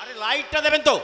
আরে লাইটটা দেবেন তো।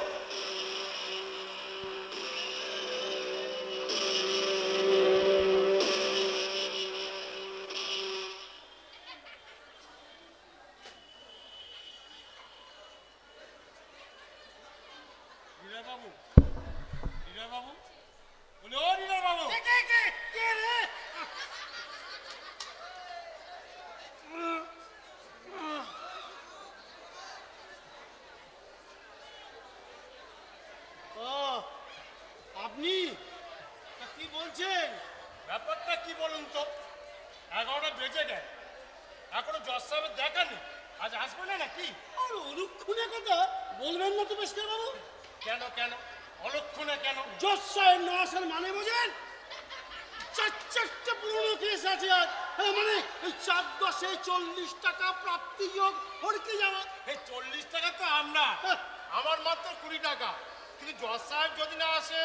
আপনি কি বলছেন? ব্যাপারটা কি বলুন তো, 11টা বেজে গেল, এখনো জজ সাহেবের দেখা নেই। আজ আসবে না নাকি? আর অলক্ষণে কথা বলবেন না তো বেশকে বাবু। কেন কেন অলক্ষণে কেন? জজ সাহেব না আসার মানে বোঝেন? চারটে পুরনো কেস আছে আজ, মানে 4-10-এ 40 টাকা প্রাপ্তিযোগ হড়কে যাওয়া। এই 40 টাকা তো আমরা, আমার মাত্র 20 টাকা। কিন্তু জজ সাহেব যদি না আসে।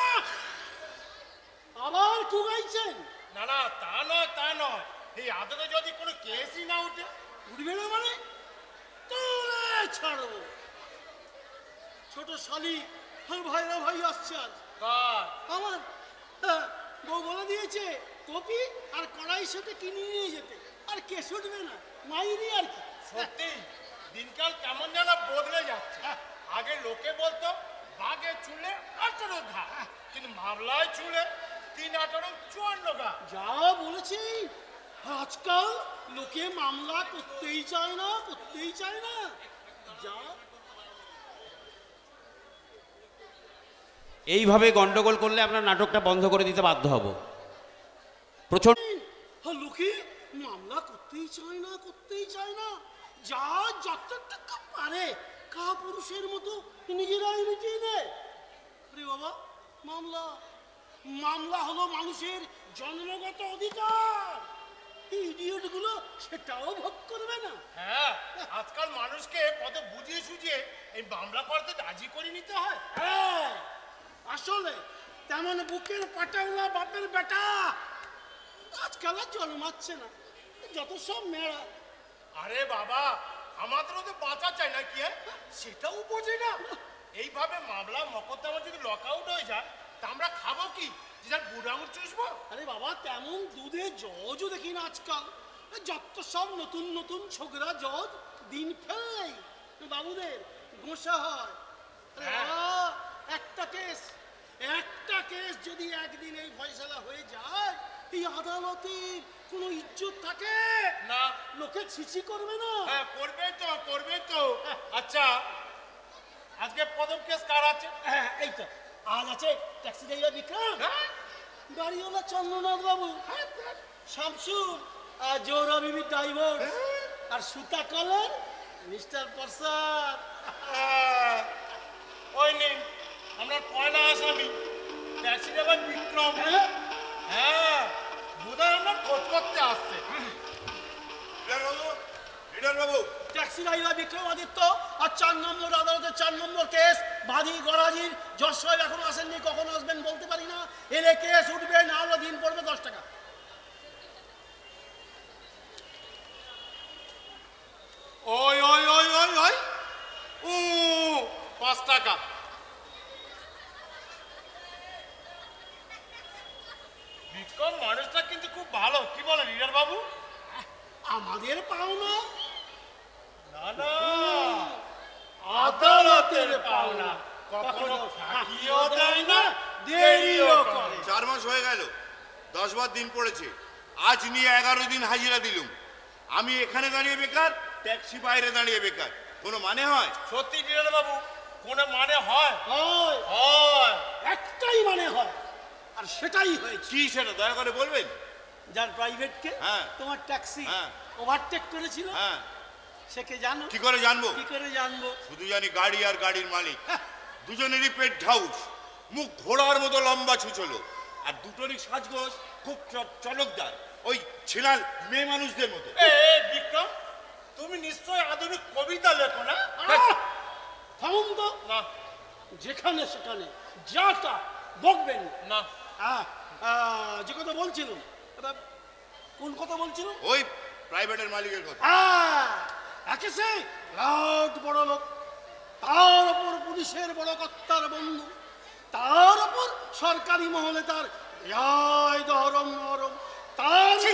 আবার কুগাইছেন? না না, তা নয় তা নয়, এই আদতে যদি কোনো কেসই না উঠে। উঠবে না মানে তুলে ছাড়বো। ছোট শালি আর ভাইরা ভাই আসছে আজ। কার? আমার বউ বলে দিয়েছে কপি আর কড়াই সাথে কিনে নিয়ে যেতে, আর কেস উঠবে না, মাইরি আর কি। সত্যি দিনকাল কেমন যেন বদলে যাচ্ছে। আগে লোকে বলতো বাঘে চুলে 18 ঘা, কিন্তু মামলায় চুলে 3-18-54 ঘা। যা বলেছি, আজকাল লোকে মামলা করতেই চায় না, করতেই চায় না। যা এইভাবে গন্ডগোল করলে আপনার নাটকটা বন্ধ করে দিতে বাধ্য হব। প্রচন্ড লোকে মামলা করতেই চায় না, করতেই চায় না। যা যতটুকু পারে কাপুরুষের মতো নিজেরাই মিটিয়ে দেয়। আরে বাবা, মামলা মামলা হলো মানুষের জন্মগত অধিকার। ইডিয়ট গুলো সেটাও ভোগ করবে না। হ্যাঁ, আজকাল মানুষকে কত বুঝিয়ে সুঝিয়ে এই মামলা করতে রাজি করে নিতে হয়। হ্যাঁ, আসলে তেমন বুকের পাটাওলা বাপের বেটা আজকাল আর জন্মাচ্ছে না, যত সব মেয়েরা। আরে বাবা, আমাদেরও তো বাঁচা চাই না কি? সেটাও বোঝে না। এইভাবে মামলা মকদ্দমা যদি লক আউট হয়ে যায় তা আমরা খাবো কি? যে যার বুড়ো আঙুল চুষবো? আরে বাবা, তেমন দুধে জজও দেখি না আজকাল। যত সব নতুন নতুন ছোকরা জজ দিন ফেলেই বাবুদের গোসা হয়। আরে বাবা, একটা কেস যদি একদিন এই ফয়সালা হয়ে যায়, এই আদালতের কোনো ইজ্জত থাকে না। লোকে ছিছি করবে না। হ্যাঁ, করবে তো, করবে তো। আচ্ছা, আজকে প্রথম কেস কার আছে? এই তো আজ আছে ট্যাক্সি ড্রাইভার বিক্রম, গাড়িওয়ালা চন্দ্রনাথ বাবু, শামসুর আর জোহরা বিবি ড্রাইভার, আর সুতা কলার মিস্টার প্রসাদ। ওই নিন আপনার পয়লা আসামি ট্যাক্সি ড্রাইভার বিক্রম। হ্যাঁ, বোধহয় আমরা খোঁজ করতে আসছে। বাবু, ট্যাক্সি ড্রাইভার বিক্রমাদিত্য আর 4 নম্বর আদালতের 4 নম্বর কেস বাদী গরাজির। জজ সাহেব এখনো আসেননি, কখন আসবেন বলতে পারি না। এলে কেস উঠবে, না হলে দিন পড়বে 10 টাকা। ওই ওই ওই ওই ওই 5 টাকা। বিক্রম মানুষটা কিন্তু খুব ভালো, কি বলেন রিডার বাবু? আমাদের পাওনা না না, আদালতের পাওনা কখনো ফাঁকিও দেয় না, দেরিও করে। 4 মাস হয়ে গেল, 10 বার দিন পড়েছে। আজ নিয়ে 11 দিন হাজিরা দিলুম। আমি এখানে দাঁড়িয়ে বেকার, ট্যাক্সি বাইরে দাঁড়িয়ে বেকার। কোনো মানে হয়? সত্যি রিডার বাবু, কোনো মানে হয়? হয়, হয়, একটাই মানে হয়, আর সেটাই হয়েছে। কি সেটা দয়া করে বলবেন? যার প্রাইভেটকে হ্যাঁ। তোমার ট্যাক্সি হ্যাঁ। ওভারটেক করেছিল, হ্যাঁ, সে কে জানো? কি করে জানবো? কি করে জানবো? শুধু জানি গাড়ি আর গাড়ির মালিক দুজনেরই পেট ঢাউস, মুখ ঘোড়ার মতো লম্বা ছুচলো, আর দুটোরই সাজগোজ খুব চলকদার, ওই ছেলার মেয়ে মানুষদের মতো। বিক্রম, তুমি নিশ্চয় আধুনিক কবিতা লেখো না? থামুন তো, না যেখানে সেখানে যা তা বকবেন না। যে কথা বলছিলাম, কোন কথা বলছিল? ওই প্রাইভেটের মালিকের কথা। একে সে লাউড বড় লোক, তার ওপর পুলিশের বড় কর্তার বন্ধু, তার ওপর সরকারি মহলে তার রেয়াই দহরম নরম, তার ছি,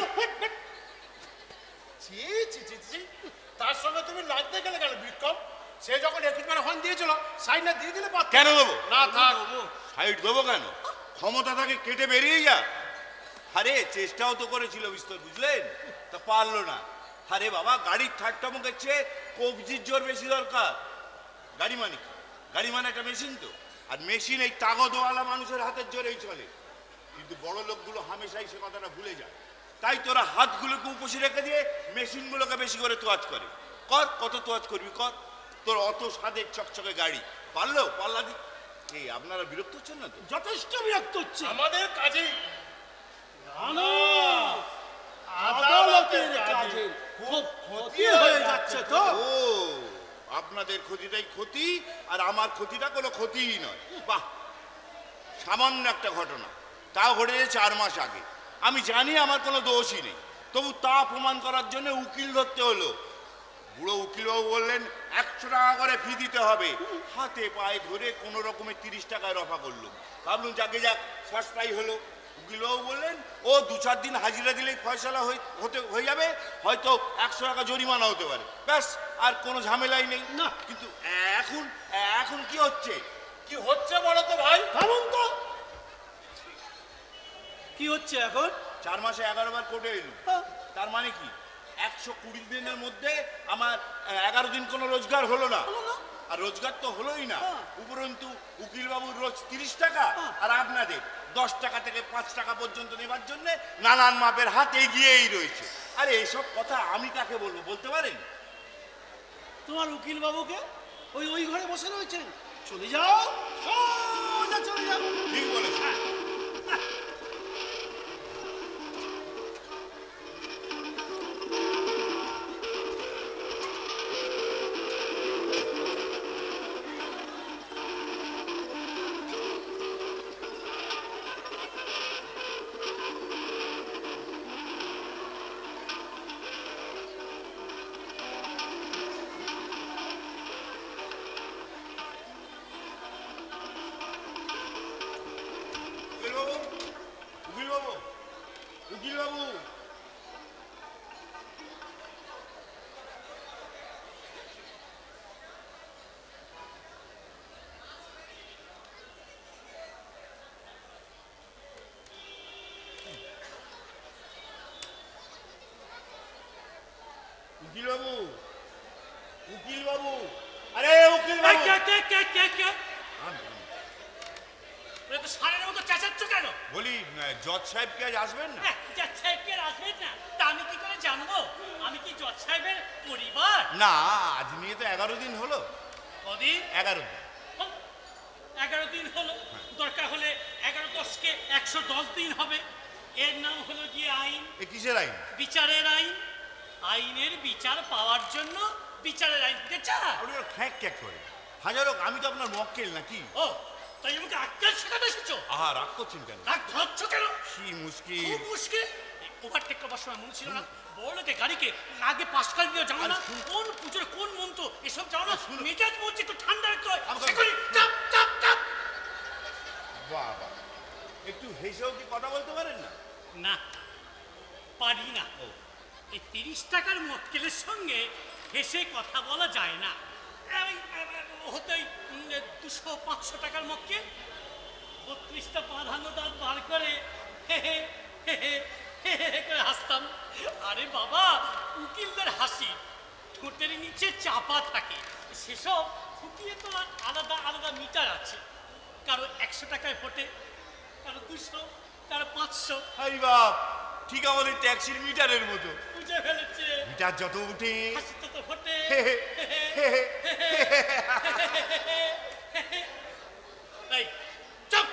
ছি, ছি, ছি। তার সঙ্গে তুমি লাগতে গেলে কেন বিক্রম? সে যখন 21 বার হর্ন দিয়েছিল সাইড না দিয়ে দিলে পারত। কেন দেবো? না থাক। সাইড দেবো কেন? ক্ষমতা তাকে কেটে বেরিয়ে যা। আরে চেষ্টাও তো করেছিল বিস্তর, বুঝলেন? তা পারলো না। আরে বাবা, গাড়ির ঠাট্টামুখের চেয়ে কবজির জোর বেশি দরকার। গাড়ি মানে কি? গাড়ি মানে একটা মেশিন তো, আর মেশিন এই তাগদওয়ালা মানুষের হাতের জোরেই চলে। কিন্তু বড় লোকগুলো হামেশাই সে কথাটা ভুলে যায়। তাই তোরা হাতগুলোকে উপসে রেখে দিয়ে মেশিনগুলোকে বেশি করে তোয়াজ করে। কর, কত তোয়াজ করবি কর। তোর অত স্বাদের চকচকে গাড়ি পারলো পাল্লা দি। এই আপনারা বিরক্ত হচ্ছেন না তো? যথেষ্ট বিরক্ত হচ্ছে। আমাদের কাজে না, আদালতের কাজে খুব ক্ষতি হয়ে যাচ্ছে তো। ও, আপনাদের ক্ষতিটাই ক্ষতি, আর আমার ক্ষতিটা কোনো ক্ষতিই নয়। বাহ, সামান্য একটা ঘটনা, তাও ঘটেছে 4 মাস আগে। আমি জানি আমার কোনো দোষই নেই, তবু তা প্রমাণ করার জন্য উকিল ধরতে হলো। বুড়ো উকিলবাবু বললেন 100 টাকা করে ফি দিতে হবে। হাতে পায়ে ধরে কোনো রকমের 30 টাকায় রফা করলো। ভাবলুম যাকে যাক, সস্তাই হলো। উকিলবাবু বললেন ও 2-4 দিন হাজিরা দিলেই ফয়সালা হয়ে যাবে, হয়তো 100 টাকা জরিমানা হতে পারে, ব্যাস, আর কোনো ঝামেলাই নেই। না। কিন্তু এখন এখন কি হচ্ছে? কি হচ্ছে বলো তো ভাই? ভাবুন তো কি হচ্ছে এখন। 4 মাসে 11 বার কোর্টে এলুম। তার মানে কি? 120 দিনের মধ্যে আমার 11 দিন কোনো রোজগার হলো না। আর রোজগার তো হলোই না, উপরন্তু উকিলবাবুর রোজ 30 টাকা, আর আপনাদের 10 টাকা থেকে 5 টাকা পর্যন্ত নেবার জন্য নানান মাপের হাত এগিয়েই রয়েছে। আরে এইসব কথা আমি কাকে বলবো, বলতে পারেন? তোমার উকিল বাবুকে ওই ওই ঘরে বসে রয়েছেন। চলে যাও, সোজা চলে যাও। ঠিক বলেছেন। উকিলবাবু, উকিলবাবু, উকিলবাবু। উকিলবাবু, উকিলবাবু, আরে উকিলবাবু। তো সারের মতো চেঁচাচ্ছ কেন? বলি, জজ সাহেব কি আজ আসবেন না? জজ সাহেব কে আসবেন না তা আমি কি করে জানবো? আমি কি জজ সাহেবের পরিবার? না, আজ নিয়ে তো 11 দিন হলো। কদিন? 11 দিন। 11 দিন হলো। দরকার হলে 11×10 = 110 দিন হবে। এর নাম হলো গিয়ে আইন। এ কিসের আইন? বিচারের আইন। আইনের বিচার পাওয়ার জন্য বিচারের আইন দিতে চায়। আপনি ওরা খ্যাঁক খ্যাঁক করে। হাজার হোক, আমি তো আপনার মক্কেল নাকি? ও, তাই আমাকে আক্কেল শেখাতে এসেছো? আহা, রাগ করছেন কেন? রাগ ধরছ কেন? কি মুশকিল। খুব মুশকিল। ওভারটেক করবার সময় মনে ছিল না? বড়লোকে গাড়িকে আগে পাশকাল দিয়ে জানো না? কোন পুজোর কোন মন্ত্র এসব জানো না? মেজাজ বলছে একটু ঠান্ডা রাখতে হয়। সেখানে চাপ চাপ চাপ। বাবা, একটু হেসেও কি কথা বলতে পারেন না? না, পারি না। এই 30 টাকার মক্কেলের সঙ্গে হেসে কথা বলা যায় না। হতেই 200-500 টাকার মক্কেল 32টা বাঁধানো দাঁত বার করে হে হে হে হে হে হে করে হাসতাম। আরে বাবা, উকিলদের হাসি ঠোঁটের নিচে চাপা থাকে। সেসব ফুটিয়ে তোলার আলাদা আলাদা মিটার আছে। কারো 100 টাকায় ফোটে, কারো 200, কারো 500। হাই বাপ, ঠিক আমাদের ট্যাক্সির মিটারের মতো। বুঝে ফেলেছে। মিটার যত উঠে, হাসি তো ফোটে। এই, চুপ!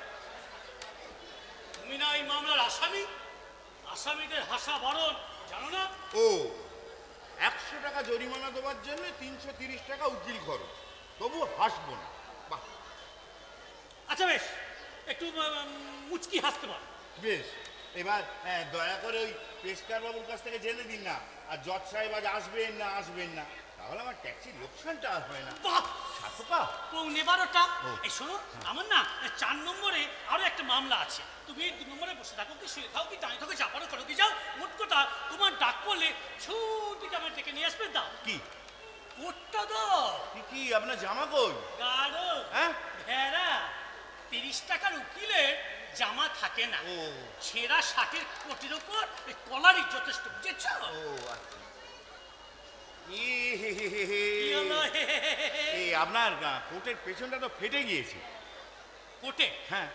তুমি না এই মামলার আসামি? আসামিদের হাসা বারণ, জানো না? ও, 100 টাকা জরিমানা দেওয়ার জন্য 330 টাকা উকিল খরচ, তবু হাসবো না। বাহ, আচ্ছা বেশ, একটু মুচকি হাসতে পার। বেশ। এবার দয়া করে ওই পেশকার বাবুর কাছ থেকে জেনে দিন না, আর জজ সাহেব আজ আসবেন না আসবেন না। তা তাহলে আমার ট্যাক্সির লোকসানটা আর হয় না। বাহ! 7 টাকা? 11:15। ও। এই শোনো, আমার না 4 নম্বরে আরো একটা মামলা আছে। তুমি 2 নম্বরে বসে থাকো, কি শুয়ে থাকো, কি দাঁড়িয়ে থাকো, চাপানো করো, কি যাও। মোট কথা তোমার ডাক পড়লে ছুটিকে আমার ডেকে নিয়ে আসবে। দাও কি কোটটা দাও। কি আপনার জামা কই? গাঢ় হ্যাঁ? ভেড়া 30 টাকার উকিলের জামা থাকে না। ও। ছেঁড়া শার্টের কোটের উপর এই কলারই যথেষ্ট, বুঝেছ? ও আচ্ছা। কি হলো? এই আপনার কোটের পেছনটা তো ফেটে গিয়েছে। কোটে? হ্যাঁ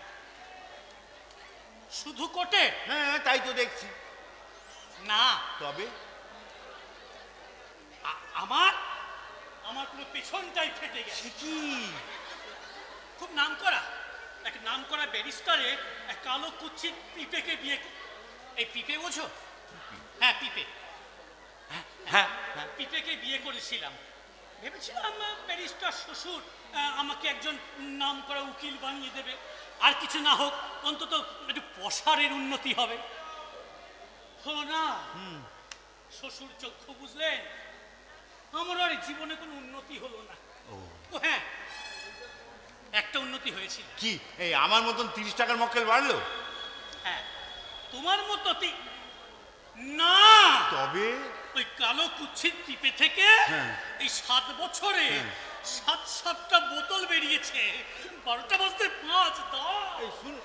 শুধু কোটে? হ্যাঁ, তাই তো দেখছি। না, তবে আমার আমার পুরো পেছনটাই ফেটে গেছে। কি? খুব নাম করা এক নাম করা ব্যারিস্টারে এক কালো কুচ্ছিত পিপেকে বিয়ে এই পিপে বোঝো? হ্যাঁ, পিপে। হ্যাঁ পিপেকে বিয়ে করেছিলাম। ভেবেছিলাম ব্যারিস্টার শ্বশুর আমাকে একজন নাম করা উকিল বানিয়ে দেবে, আর কিছু না হোক অন্তত একটু পসারের উন্নতি হবে। হলো না। শ্বশুর চক্ষু বুঝলেন, আমার আর জীবনে কোনো উন্নতি হলো না। ও হ্যাঁ, একটা উন্নতি হয়েছিল। কি এই আমার মতন 30 টাকার মক্কেল বাড়লো? হ্যাঁ, তোমার মতো না। তবে ওই কালো কুচ্ছির টিপে থেকে হ্যাঁ। এই 7 বছরে 7টা বোতল বেরিয়েছে। 12টা বাজতে 5 দাও। এই শুনুন,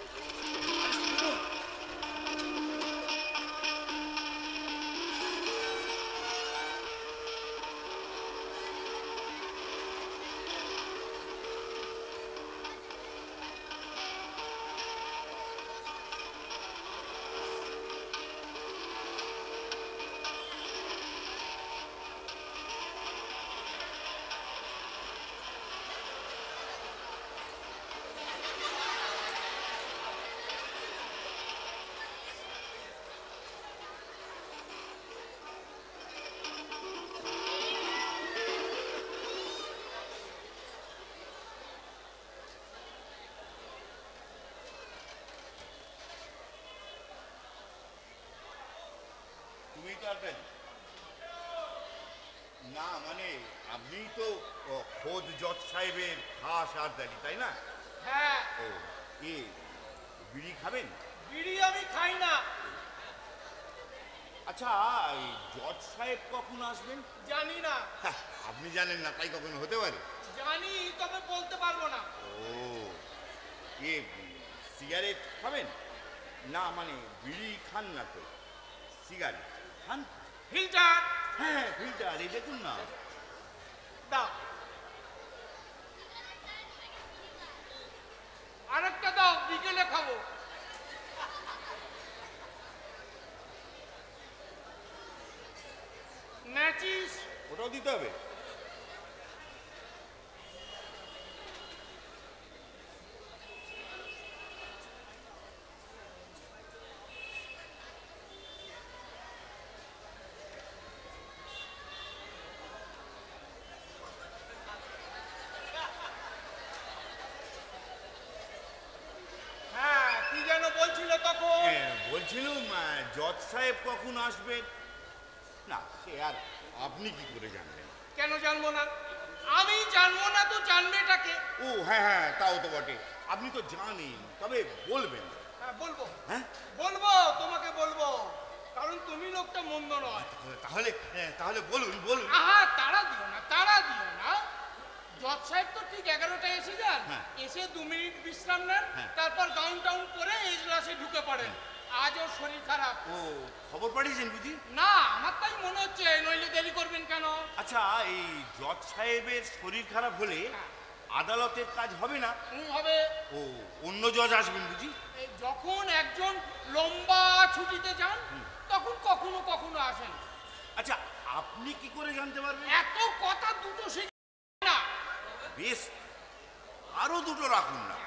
তুমি তো আর না, মানে আপনি তো খোদ জজ সাহেবের খাস আরদারি, তাই না? হ্যাঁ, ও কি বিড়ি খাবেন? বিড়ি আমি খাই না। আচ্ছা, এই জজ সাহেব কখন আসবেন? জানি না। হ্যাঁ, আপনি জানেন না তাই কখনো হতে পারে? জানি, তবে বলতে পারবো না। ও এ সিগারেট খাবেন? না মানে বিড়ি খান না তো, সিগারেট খান? ফিল্টার হ্যাঁ ফিল্টার, এই দেখুন না। দাও, আরেকটা দাও, বিকেলে খাবো। ম্যাচিস ওটাও দিতে হবে? হ্যাঁ, কি যেন বলছিল তখন? বলছিলাম জজ সাহেব কখন আসবেন। না সে আর আপনি কি করে জানবেন? কেন জানবো না? আমি জানবো না তো জানবেটাকে? ও হ্যাঁ হ্যাঁ, তাও তো বটে, আপনি তো জানেন, তবে বলবেন। হ্যাঁ বলবো, হ্যাঁ বলবো, তোমাকে বলবো, কারণ তুমি লোকটা মন্দ নয়। তাহলে তাহলে বলুন বলুন। আহা, তাড়া দিও না, তাড়া দিও না। জজ সাহেব তো ঠিক 11টায় এসে যান, হ্যাঁ। এসে 2 মিনিট বিশ্রাম নেন, হ্যাঁ। তারপর গাউন টাউন করে এজলাসে ঢুকে পড়েন। আজ ওর শরীর খারাপ। ও খবর পাঠিয়েছেন বুঝি? না, আমার তাই মনে হচ্ছে, নইলে দেরি করবেন কেন? আচ্ছা, এই জজ সাহেবের শরীর খারাপ হলে হ্যাঁ। আদালতের কাজ হবে না? হবে। ও অন্য জজ আসবেন বুঝি? এই যখন একজন লম্বা ছুটিতে যান, তখন কখনো কখনো আসেন। আচ্ছা, আপনি কি করে জানতে পারবেন? এত কথা দুটো শিখে না। বেশ, আরো দুটো রাখুন না।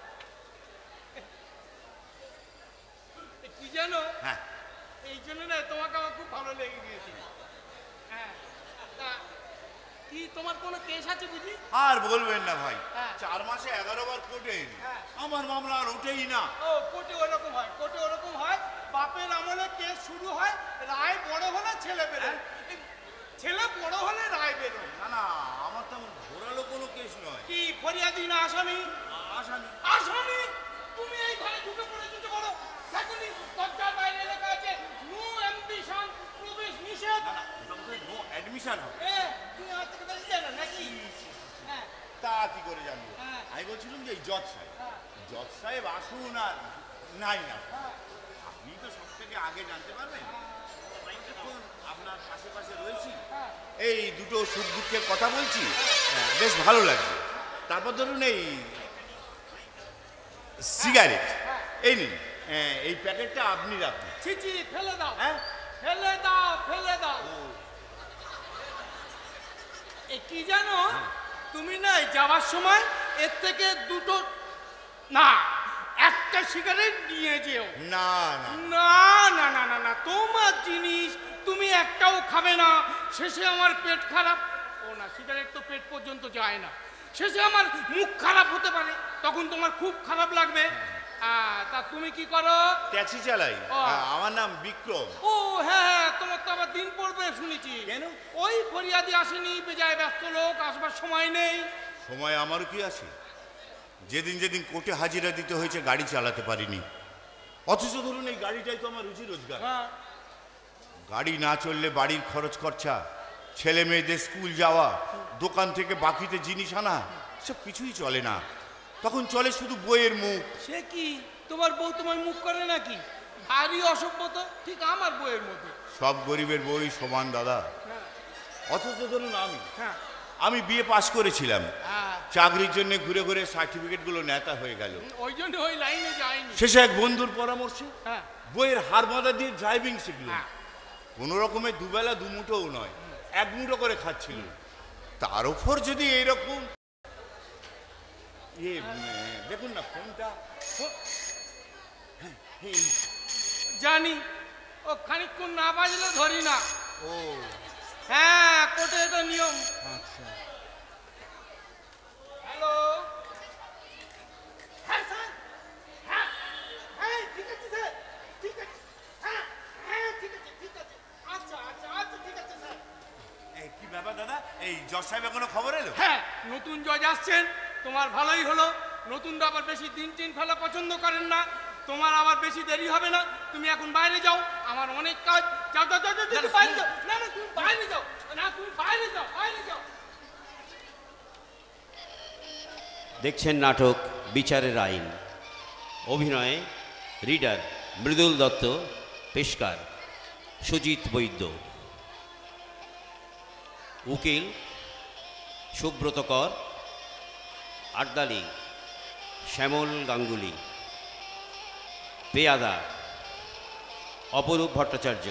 কি জানো, হ্যাঁ এই জন্য না তোমাকে আমার খুব ভালো লেগে গিয়েছে। হ্যাঁ, তা কি তোমার কোনো কেস আছে বুঝি? আর বলবেন না ভাই, হ্যাঁ। 4 মাসে 11 বার কোর্টে এলি। হ্যাঁ। আমার মামলা আর ওঠেই না। ও কোর্টে ওরকম হয়, কোর্টে ওরকম হয়। বাপের আমলে কেস শুরু হয়, রায় বড় হলে ছেলে বেরোয়। ছেলে বড় হলে রায় বেরো। না না, আমার তেমন ঘোরালো কোনো কেস নয়। কি ফরিয়াদি না আসামি? আসামি। আসামি? তুমি এই ঘরে ঢুকে পড়েছো যে বড় দেখনি দরজার বাইরে লেখা আছে নো অ্যাম্বিশন, প্রবেশ নিষেধ। না না, নো অ্যাডমিশন হবে। তুমি আমার থেকে বেশি জানো নাকি? হ্যাঁ তা কি করে জানবো? হ্যাঁ। আমি বলছিলাম যে এই জজ সাহেব, জজ সাহেব আসুন আর নাই না, আপনি তো সব থেকে আগে জানতে পারবেন। এখন আপনার পাশে রয়েছি, এই দুটো সুখ দুঃখের কথা বলছি, বেশ ভালো লাগছে। তারপর ধরুন এই সিগারেট, এই নিন, এই প্যাকেটটা আপনি রাখুন। ছিচি ফেলে দাও। হ্যাঁ, ফেলে দাও ফেলে দাও। এ কি জানো, তুমি না যাওয়ার সময় এর থেকে দুটো না একটা সিগারেট নিয়ে যেও। না না না না না না না, তোমার জিনিস তুমি একটাও খাবে না, শেষে আমার পেট খারাপ। ও না, সিগারেট তো পেট পর্যন্ত যায় না, শেষে আমার মুখ খারাপ হতে পারে, তখন তোমার খুব খারাপ লাগবে। তা তুমি কি করো? ট্যাক্সি চালাই। ও। আমার নাম বিক্রম। ও হ্যাঁ, তোমার তো আবার দিন পড়বে শুনেছি। কেন? ওই ফরিয়াদি আসেনি, বেজায় ব্যস্ত লোক, আসবার সময় নেই। সময় আমারও কি আছে? যেদিন যেদিন কোর্টে হাজিরা দিতে হয়েছে গাড়ি চালাতে পারিনি, অথচ ধরুন এই গাড়িটাই তো আমার রুজি রোজগার। হ্যাঁ গাড়ি না চললে বাড়ির খরচ খরচা, ছেলে মেয়েদের স্কুল যাওয়া, দোকান থেকে বাকিতে জিনিস আনা, সব কিছুই চলে না। তখন চলে শুধু বইয়ের মুখ। সে কি, তোমার বউ তোমার মুখ করে নাকি? ভারী অসভ্য তো, ঠিক আমার বউয়ের মতো। সব গরিবের বই সমান দাদা। হ্যাঁ অথচ ধরুন হ্যাঁ আমি বিয়ে পাশ করেছিলাম, হ্যাঁ, চাকরির জন্য ঘুরে ঘুরে সার্টিফিকেটগুলো নেতা হয়ে গেল। ওই জন্য ওই লাইনে যায়নি। শেষে এক বন্ধুর পরামর্শে হ্যাঁ বইয়ের হার বাঁধা দিয়ে ড্রাইভিং শিখল। হ্যাঁ। কোনো রকমে দুবেলা দুমুঠোও নয়, এক মুঠো করে খাচ্ছিল। তার উপর যদি এইরকম দেখুন না ফোনটা। জানি, ও খানিকক্ষণ না বাজলে ধরি না। ও হ্যাঁ, কোর্টে এটা নিয়ম। আচ্ছা, হ্যালো। হ্যাঁ স্যার, হ্যাঁ হ্যাঁ ঠিক আছে স্যার, ঠিক আছে, হ্যাঁ হ্যাঁ ঠিক আছে ঠিক আছে, আচ্ছা আচ্ছা আচ্ছা ঠিক আছে স্যার। এই কি ব্যাপার দাদা, এই জজ সাহেব এখনো খবর এলো? হ্যাঁ, নতুন জজ আসছেন, তোমার ভালোই হলো। নতুনরা আবার বেশি দিন টিন ফেলা পছন্দ করেন না। তোমার আবার বেশি দেরি হবে না, তুমি এখন বাইরে যাও, আমার অনেক কাজ। যাও যাও যাও যাও, তুমি বাইরে যাও। না না, তুমি বাইরে যাও, না তুমি বাইরে যাও, বাইরে যাও। দেখছেন নাটক বিচারের আইন। অভিনয়ে রিডার মৃদুল দত্ত, পেশকার সুজিত বৈদ্য, উকিল সুব্রত কর, আড্ডালি শ্যামল গাঙ্গুলি, পেয়াদা অপরূপ ভট্টাচার্য,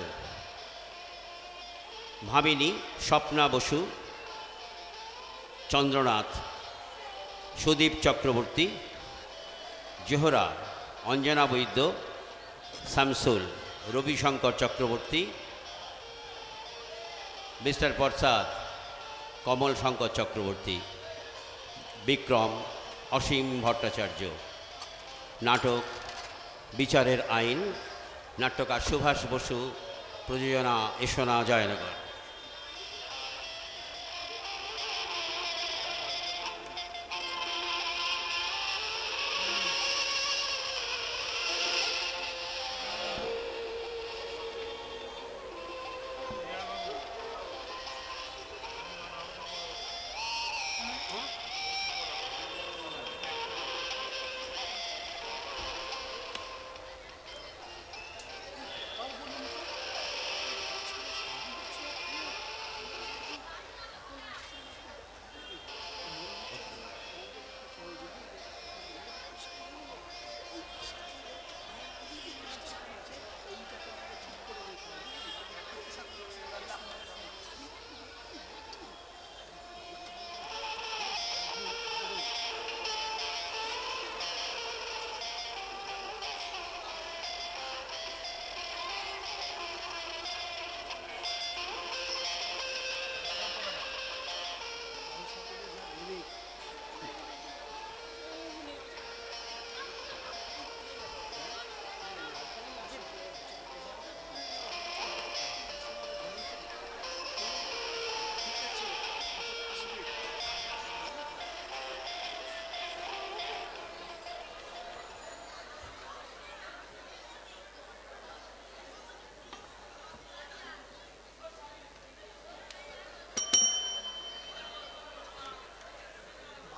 ভামিনী স্বপ্না বসু, চন্দ্রনাথ সুদীপ চক্রবর্তী, জোহরা অঞ্জনা বৈদ্য, শামসুল রবিশঙ্কর চক্রবর্তী, মিস্টার প্রসাদ কমল শঙ্কর চক্রবর্তী, বিক্রম অসীম ভট্টাচার্য। নাটক বিচারের আইন, নাট্যকার সুভাষ বসু, প্রযোজনা এসোনা জয়নগর।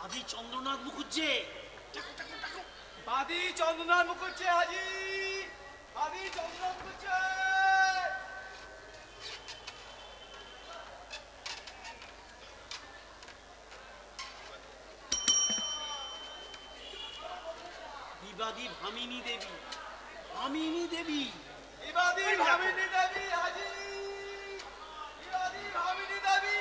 বাদী চন্দ্রনাথ মুখুজ্জে। টাকো, টাকো, টাকো। বাদী চন্দ্রনাথ মুখুজ্জে হাজি, বাদী চন্দ্রনাথ মুখুজ্জে। বিবাদী ভামিনী দেবী, ভামিনী দেবী। বিবাদী ভামিনী দেবী হাজি, বিবাদী ভামিনী দেবী।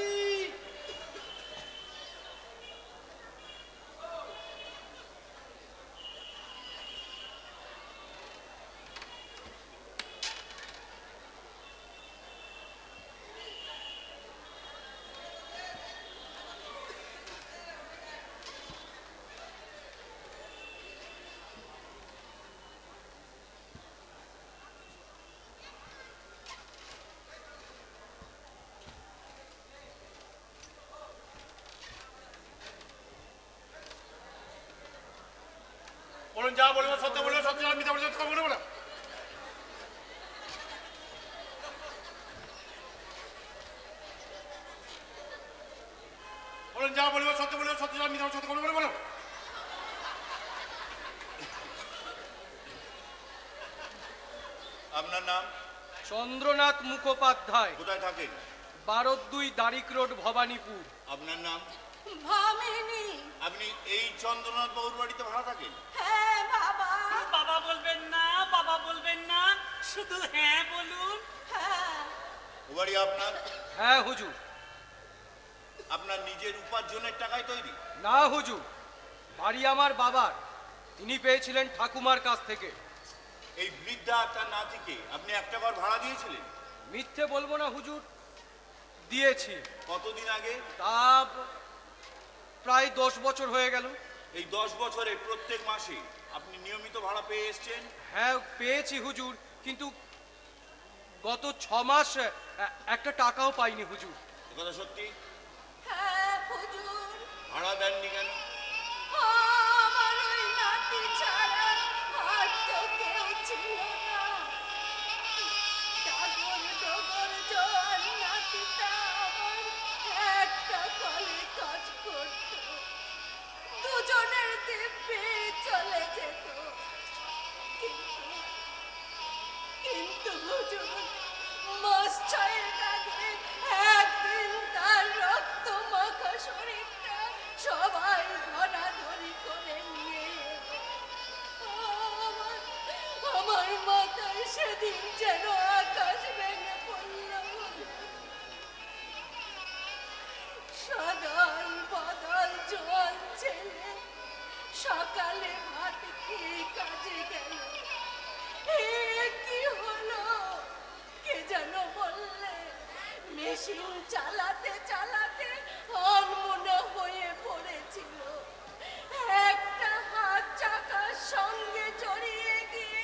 বলুন, যা বলবো সত্য বলবো, সত্য আর মিথ্যা বলবো, সত্য বলবো না। বলুন, যা বলবো সত্য বলবো, সত্য আর মিথ্যা বলবো, সত্য বলবো, বলো। আপনার নাম? চন্দ্রনাথ মুখোপাধ্যায়, কোথায় থাকেন? 12-2 দারিক রোড, ভবানীপুর। আপনার নাম? ভামিনী। আপনি এই চন্দ্রনাথ বাবুর বাড়িতে ভাড়া থাকেন? হ্যাঁ বাবা। বাবা বলবেন না, বাবা বলবেন না, শুধু হ্যাঁ বলুন। হ্যাঁ। ও বাড়ি আপনার? হ্যাঁ হুজুর। আপনার নিজের উপার্জনের টাকায় তৈরি? না হুজুর, বাড়ি আমার বাবার, তিনি পেয়েছিলেন ঠাকুমার কাছ থেকে। এই বৃদ্ধা আর তার নাতিকে আপনি একটা ঘর ভাড়া দিয়েছিলেন? মিথ্যে বলবো না হুজুর, দিয়েছি। কতদিন আগে? তা প্রায় 10 বছর হয়ে গেল। এই 10 বছরে প্রত্যেক মাসে আপনি নিয়মিত ভাড়া পেয়ে এসছেন? হ্যাঁ পেয়েছি হুজুর, কিন্তু গত 6 মাস একটা টাকাও পাইনি হুজুর। এ কথা সত্যি? হ্যাঁ হুজুর। ভাড়া দেননি কেন? আমার ওই নাতি ছাড়া আর তো কেউ ছিল না। ডাগর ডগর জোয়ান নাতিটা আমার একটা কলে কাজ করত। দুজনের দিব্যি চলে যেত। কিন্তু হুজুর, মাস 6 আগে একদিন তার রক্ত মাখা শরীরটা সবাই ধরাধরি করে নিয়ে এলো। আমার মাথায় সেদিন যেন আকাশ ভেঙে পড়ল। সদল বদল জোয়ান ছেলে সকালে ভাত খেয়ে কাজে গেল। কি হলো কে যেন বললে, মেশিন চালাতে চালাতে আনমনা হয়ে পড়েছিল। একটা হাত চাকার সঙ্গে জড়িয়ে গিয়ে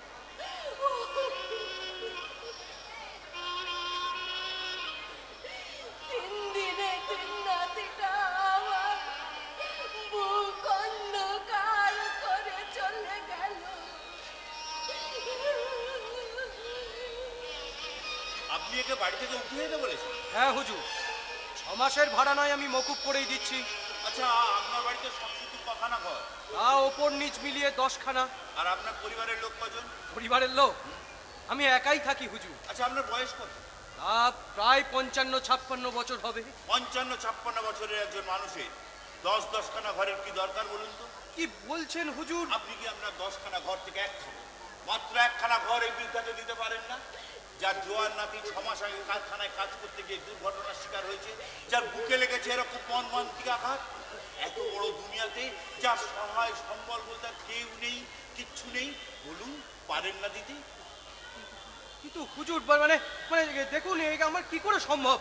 3 দিনে 3 রাতিটা আমার বুক অন্ধকার করে চলে গেল। আপনি একে বাড়ি থেকে উঠিয়ে যেতে বলেছেন? হ্যাঁ হুজুর, 6 মাসের ভাড়া নয় আমি মকুব করেই দিচ্ছি। আচ্ছা, আপনার বাড়িতে সবশুধু কখানা ঘর? তা ওপর নিচ মিলিয়ে 10 খানা। আর আপনার পরিবারের লোক কজন? পরিবারের লোক আমি একাই থাকি হুজুর। আচ্ছা, আপনার বয়স কত? তা প্রায় 55-56 বছর হবে। 55-56 বছরের একজন মানুষের 10 খানা ঘরের কি দরকার বলুন তো? কি বলছেন হুজুর? আপনি কি আপনার 10 খানা ঘর থেকে একখানা, মাত্র একখানা ঘর এই বৃদ্ধাকে দিতে পারেন না? যার জোয়ান নাতি 6 মাস আগে কারখানায় কাজ করতে গিয়ে দুর্ঘটনার শিকার হয়েছে, যার বুকে লেগেছে এরকম মর্মান্তিক আঘাত, এত বড় দুনিয়াতে যার সহায় সম্বল বলতে আর কেউ নেই, কিচ্ছু নেই, বলুন পারেন না দিতে? কিন্তু হুজুর মানে মানে দেখুন এটা আমার কি করে সম্ভব?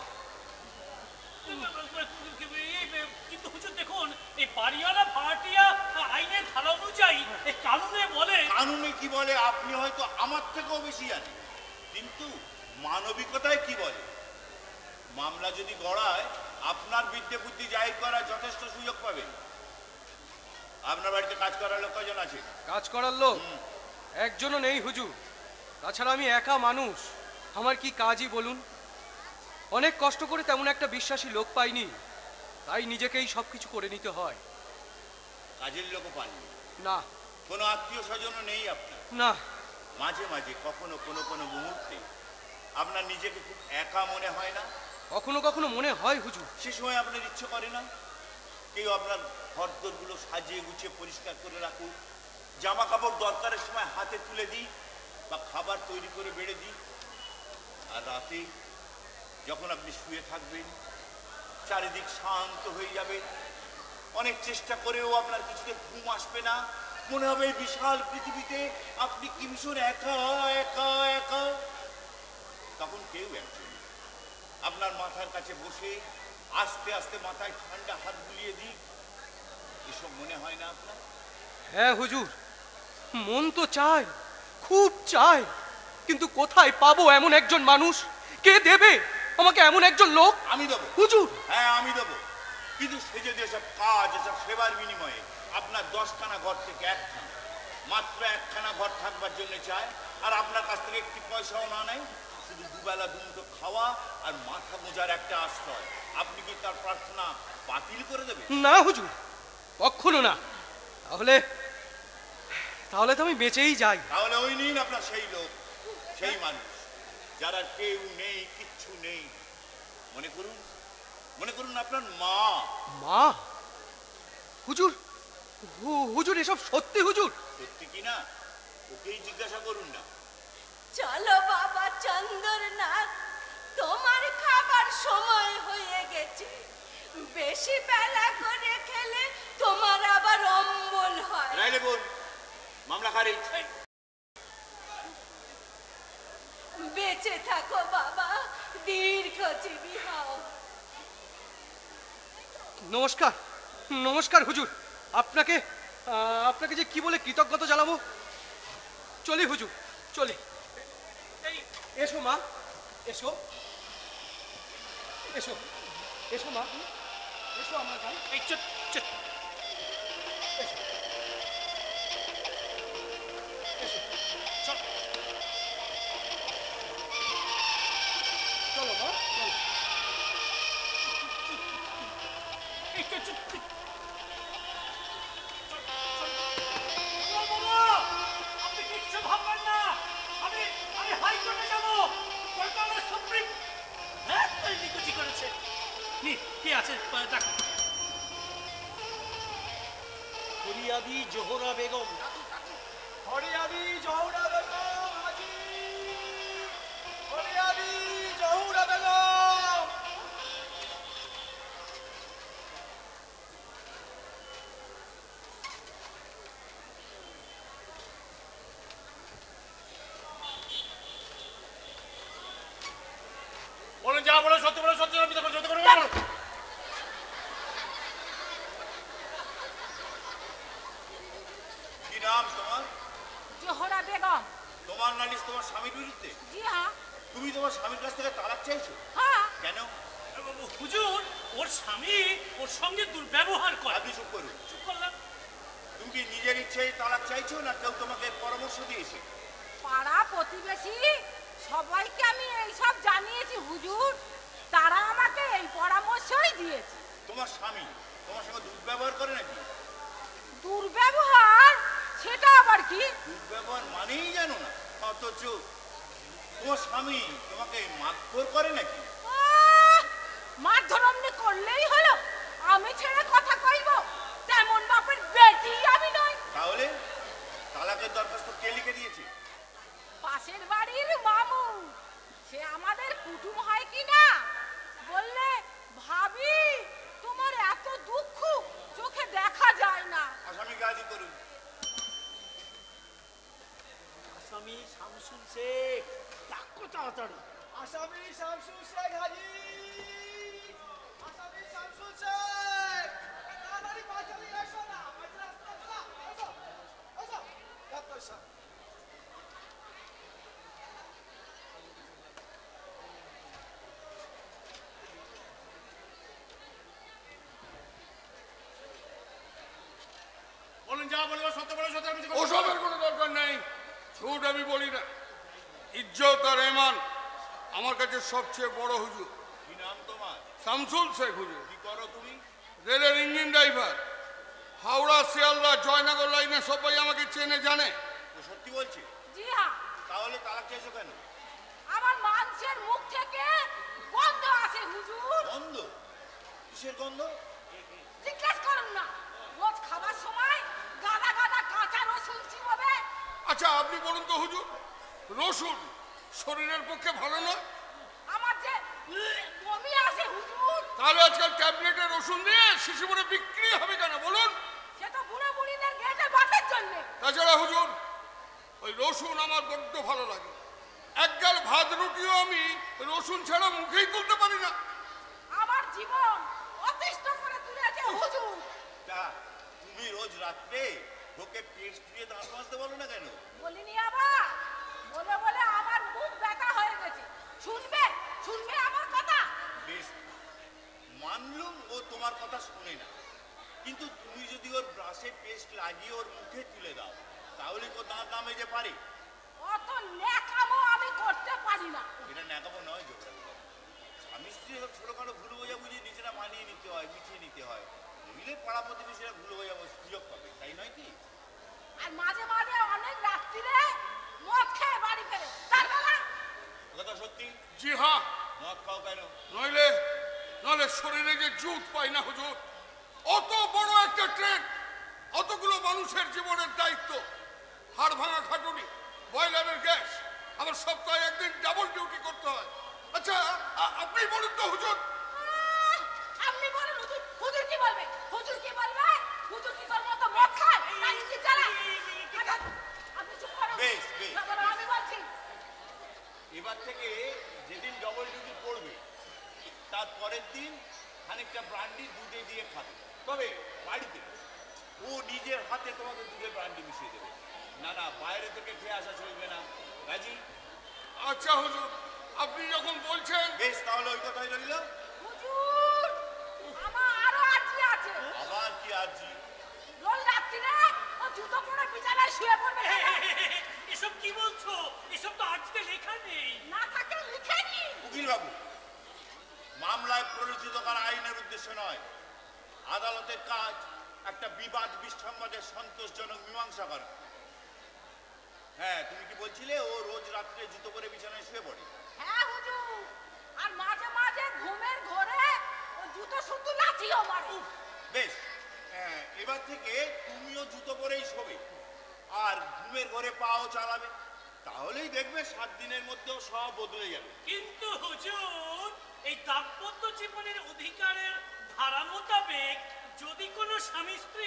কিন্তু হুজুর দেখুন, এই বাড়িওয়ালা ভাড়াটিয়া আইনের ধারা অনুযায়ী এই কানুনে বলে। কানুনে কি বলে আপনি হয়তো আমার থেকেও বেশি জানেন, কিন্তু মানবিকতায় কি বলে? মামলা যদি গড়ায় আপনার বিদ্যে বুদ্ধি জাহির করার যথেষ্ট সুযোগ পাবেন। আপনার বাড়িতে কাজ করার লোক কজন আছে? কাজ করার লোক একজনও নেই হুজুর। তাছাড়া আমি একা মানুষ, আমার কি কাজই বলুন? অনেক কষ্ট করে তেমন একটা বিশ্বাসী লোক পাইনি, তাই নিজেকেই সবকিছু করে নিতে হয়। কাজের লোকও পাননি, না কোনো আত্মীয় স্বজনও নেই আপনার। না, মাঝে মাঝে কখনো কোনো কোনো মুহূর্তে আপনার নিজেকে খুব একা মনে হয় না? কখনো কখনো মনে হয় হুজুর। সে সময় আপনার ইচ্ছে করে না কেউ আপনার ঘরদোরগুলো সাজিয়ে গুছিয়ে পরিষ্কার করে রাখুক, জামা কাপড় দরকারের সময় হাতে তুলে দিই, বা খাবার তৈরি করে বেড়ে দিই? আর রাতে যখন আপনি শুয়ে থাকবেন, চারিদিক শান্ত হয়ে যাবে, অনেক চেষ্টা করেও আপনার কিছুতে ঘুম আসবে না, মনে হবে এই বিশাল পৃথিবীতে আপনি কি ভীষণ একা একা একা। তখন কেউ একজন আপনার মাথার কাছে বসে আস্তে আস্তে মাথায় ঠান্ডা হাত বুলিয়ে দিই, এসব মনে হয় না আপনার? হ্যাঁ হুজুর, মন তো চায়, খুব চায়, কিন্তু কোথায় পাবো এমন একজন মানুষ? কে দেবে আমাকে এমন একজন লোক? আমি দেবো হুজুর। হ্যাঁ আমি দেবো, কিন্তু সে যদি এসব কাজ, এসব সেবার বিনিময়ে আপনার 10খানা ঘর থেকে একখানা, মাত্র একখানা ঘর থাকবার জন্য চায়, আর আপনার কাছ থেকে একটি পয়সাও না নেয়, শুধু দুবেলা দুমুঠো খাওয়া আর মাথা গোঁজার একটা আশ্রয়, আপনি কি তার প্রার্থনা বাতিল করে দেবেন? না হুজুর, কখনো না। তাহলে তাহলে তো আমি বেঁচেই যাই। তাহলে ওই নিন আপনার সেই লোক, সেই মানুষ যারা কেউ নেই, কিচ্ছু নেই। মনে করুন, মনে করুন আপনার মা। মা? হুজুর, হুজুর এসব সত্যি হুজুর? সত্যি কি না ওকেই জিজ্ঞাসা করুন না। চলো বাবা চন্দরনাথ, তোমার খাবার সময় হয়ে গেছে। বেশি বেলা করে খেলে তোমার আবার অম্বল হয়। রাইলে বোন, মামলা খারিজ। বেঁচে থাকো বাবা, দীর্ঘজীবী হও। নমস্কার, নমস্কার হুজুর। আপনাকে আপনাকে যে কি বলে কৃতজ্ঞতা জানাবো। চলি হুজুর, চলি। এই এসো মা, এসো এসো এসো মা, এসো আমার ভাই। এই চুপ চুপ। এসো এসো, চল। চলো মা, চলো। এই চুপ চুপ চুপ। আপনি কিচ্ছু ভাববেন না, আমি আমি হাইকোর্টে যাবো, কলকাতার সুপ্রিম। হ্যাঁ নিকুচি করেছে। নি কি আছে ডাক। ফরিয়াদি জোহরা বেগম। ফরিয়াদি জহুরা বেগম হাজি, ফরিয়াদি জহুরা বেগম। বলুন, যা বলো সত্যি বলো, সত্যি বলো, মিথ্যা বলো, সত্যি করে বলো। কি নাম তোমার? জোহরা বেগম। তোমার নালিশ তোমার স্বামীর বিরুদ্ধে? জি হ্যাঁ। তুমি তোমার স্বামীর কাছ থেকে তালাক চাইছো? হ্যাঁ। কেন? হুজুর, ওর স্বামী ওর সঙ্গে দুর্ব্যবহার করে। আপনি চুপ করুন। চুপ করলাম। তুমি কি নিজের ইচ্ছেই তালাক চাইছো, না কেউ তোমাকে পরামর্শ দিয়েছে? পাড়া প্রতিবেশী সবাইকে আমি এইসব জানিয়েছি হুজুর, তারা আমাকে এই পরামর্শই দিয়েছে। তোমার স্বামী তোমার সঙ্গে দুর্ব্যবহার করে নাকি? দুর্ব্যবহার? সেটা আবার কি? দুর্ব্যবহার মানেই জানো না, অথচ তোমার স্বামী তোমাকে মারধর করে নাকি? মারধর অমনি করলেই হলো? আমি ছেড়ে কথা কইব? তেমন বাপের বেটি আমি নই। তাহলে তালাকের দরখাস্ত কে লিখে দিয়েছে? পাশের বাড়ির মামু, সে আমাদের কুটুম হয় কি না। বললে, ভাবি তোমার এত দুঃখ চোখে দেখা যায় না। আসামি গাজি করুন। আসামি শামসুল শেখ, ডাকো তাড়াতাড়ি। আসামি শামসুল শেখ হাজি, আসামি শামসুল শেখ, তাড়াতাড়ি বাঁচালি এসো না, বাঁচালি এসো না, এসো এসো, ডাক্তার সাহেব। বলুন, যা বলবো সত্যি বলো, সত্যি বলো, মিথ্যা বলো। ওসবের কোনো দরকার নেই, ঝুট আমি বলি না। ইজ্জত আর এমান আমার কাছে সবচেয়ে বড় হুজুর। কি নাম তোমার? শামসুল শেখ হুজুর, কি করো তুমি? রেলের ইঞ্জিন ড্রাইভার। হাওড়া শিয়ালদা জয়নগর লাইনে সবাই আমাকে চেনে জানে। ও সত্যি বলছে? জি হ্যাঁ, তাহলে তালাক চেয়েছো কেন? আমার মাংসের মুখ থেকে গন্ধ আসে হুজুর। গন্ধ? কিসের গন্ধ? জিজ্ঞেস করুন না, রোজ খাবার সময় গাদা গাদা কাঁচা রসুন চিবোবে। আচ্ছা আপনি বলুন তো হুজুর, রসুন শরীরের পক্ষে ভালো না? আমার যে বমি আসে হুজুর। তাহলে আজকাল ট্যাবলেটে রসুন দিয়ে শিশু করে বিক্রি হবে কেন বলুন? সে তো বুড়ো বুড়িদের গেটে বাঁচার জন্যে। তাছাড়া হুজুর, ওই রসুন আমার বড্ড ভালো লাগে। এক গাল ভাত রুটিও আমি রসুন ছাড়া মুখেই তুলতে পারি না। আমার জীবন অতিষ্ঠ করে তুলেছে হুজুর। তা তুমি রোজ রাত্রে ওকে পেস্ট দিয়ে দাঁত মাজতে বলো না কেন? বলিনি আবার, বলে বলে আমার মুখ ব্যথা হয়ে গেছে। শুনবে শুনবে আমার কথা? বেশ, মানলুম ও তোমার কথা শোনে না, কিন্তু তুমি যদি ওর ব্রাশে পেস্ট লাগিয়ে ওর মুখে তুলে দাও তাহলে তো দাঁত না মেজে পারে। অত ন্যাকামো আমি করতে পারি না। এটা ন্যাকামো নয় জোবরা। স্বামী স্ত্রী ছোটখাটো ভুল বোঝাবুঝি নিজেরা মানিয়ে নিতে হয়, মিটিয়ে নিতে হয়। নইলে পাড়া প্রতিবেশীরা ভুল বোঝাবো সুযোগ পাবে, তাই নয় কি? আর মাঝে মাঝে অনেক রাত্রিরে মদ খেয়ে বাড়ি ফেরে, তার বেলা কথা সত্যি? জি হ্যাঁ, মদ খাও কেন? নইলে নইলে শরীরে যে জুত পাই না হুজুর। অত বড় একটা ট্রেন, অতগুলো মানুষের জীবনের দায়িত্ব, হাড় ভাঙা খাটুনি, বয়লারের গ্যাস, আমার সপ্তাহে একদিন ডাবল ডিউটি করতে হয়। আচ্ছা আপনি বলুন তো হুজুর। আপনি বলেন হুজুর, হুজুর কি বলবে? হুজুর কি বলবে? হুজুর কি তোর মতো মদ খায় না ইঞ্জিন চালায়? আচ্ছা, আপনি চুপ করুন। বেশ, বেশ। না, বাবা, আমি বলছি। এবার থেকে যেদিন ডবল ডিউটি পড়বে তার পরের দিন খানিকটা ব্রান্ডি দুধে দিয়ে খাবে, তবে বাড়িতে। ও নিজের হাতে তোমাকে দুধে ব্রান্ডি মিশিয়ে দেবে। না না, বাইরে থেকে খেয়ে আসা চলবে না। রাজি? আচ্ছা হুজুর, আপনি যখন বলছেন। বেশ, তাহলে ওই কথাই রইল। হুজুর, আমার আরো আর্জি আছে। আবার কি আর্জি? রোজ রাত্রিরে ও জুতো পরে বিছানায় শুয়ে পড়বে। এসব কি বলছো? এসব তো আজকে লেখা নেই। না থাকে লিখে নিন। উকিল বাবু, মামলায় প্ররোচিত করা আইনের উদ্দেশ্য নয়। আদালতের কাজ একটা বিবাদ বিসম্বাদের সন্তোষজনক মীমাংসা করা। হ্যাঁ, তুমি কি বলছিলে ও রোজ রাত্রে জুতো পরে বিছানায় শুয়ে পড়ে? হ্যাঁ হুজুর, আর মাঝে মাঝে ঘুমের ঘোরে ও জুতো শুধু লাথিও মারে। বেশ, হ্যাঁ, এবার থেকে তুমিও জুতো পরেই শোবে আর ঘুমের ঘরে পাও চালাবে। তাহলেই দেখবে 7 দিনের মধ্যেও সব বদলে যাবে। কিন্তু হুজুর, এই দাম্পত্য জীবনের অধিকারের ধারা মোতাবেক যদি কোনো স্বামী স্ত্রী,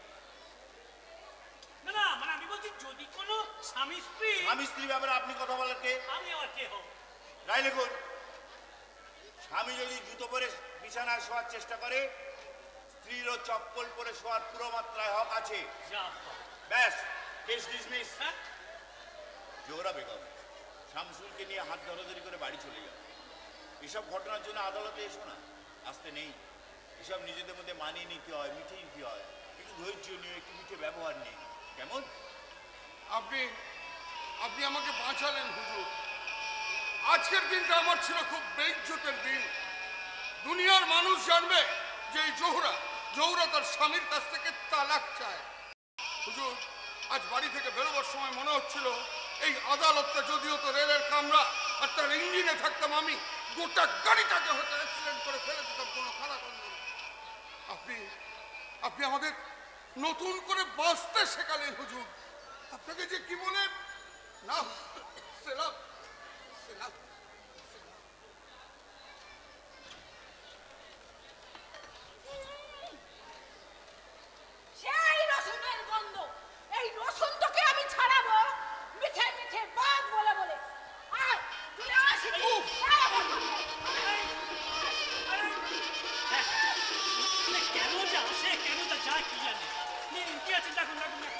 না না মানে আমি বলছি যদি কোনো স্বামী স্ত্রী, স্বামী স্ত্রী ব্যাপারে আপনি কথা বলার কে? আমি আবার কে হোক? রায় লিখুন, স্বামী যদি জুতো পরে বিছানায় শোয়ার চেষ্টা করে, স্ত্রীরও চপ্পল পরে শোয়ার পুরো মাত্রায় হক আছে। যা বাবা। ব্যাস, কেস ডিসমিস। হ্যাঁ? জোহরা বেগম শামসুলকে নিয়ে হাত ধরাধরি করে বাড়ি চলে যাও। এসব ঘটনার জন্য আদালতে এসো না, আসতে নেই। এসব নিজেদের মধ্যে মানিয়ে নিতে হয়, মিটিয়ে নিতে হয়। একটু ধৈর্য নিয়ে, একটু মিঠে ব্যবহার নেই, কেমন? আপনি আপনি আমাকে বাঁচালেন হুজুর। আজকের দিনটা আমার ছিল খুব বেইজ্জতের দিন। দুনিয়ার মানুষ জানবে যে এই জোহরা তার স্বামীর কাছ থেকে তালাক চায়। হুজুর, আজ বাড়ি থেকে বেরোবার সময় মনে হচ্ছিল এই আদালতটা যদিও তো রেলের কামরা আর তার ইঞ্জিনে থাকতাম আমি, গোটা গাড়িটাকে হয়তো অ্যাক্সিডেন্ট করে ফেলে দিতাম কোনো খারাপ নেই। আপনি আমাদের নতুন করে বাঁচতে শেখালেন হুজুর। আপনাকে যে কি বলে না, সেলাম সেলাম। সেই রসুনের গন্ধ, এই রসুন তোকে আমি ছাড়াবো মিঠে মিঠে বাদ বলে বলে। আয় তুই আসি। কেন যা সে কেন তা যা কি জানে। কি আছে দেখুন দেখুন দেখুন।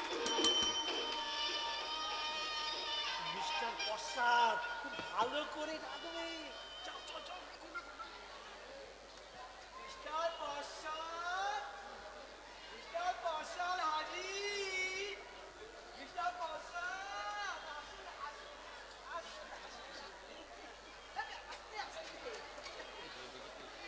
মিস্টার প্রসাদ, খুব ভালো করে রাঁধবে। যাও যাও যাও, দেখো দেখো। মিস্টার প্রসাদ, মিস্টার প্রসাদ হাজির। মিস্টার প্রসাদ, আসুন আসুন আসুন আসুন। আস্তে আস্তে।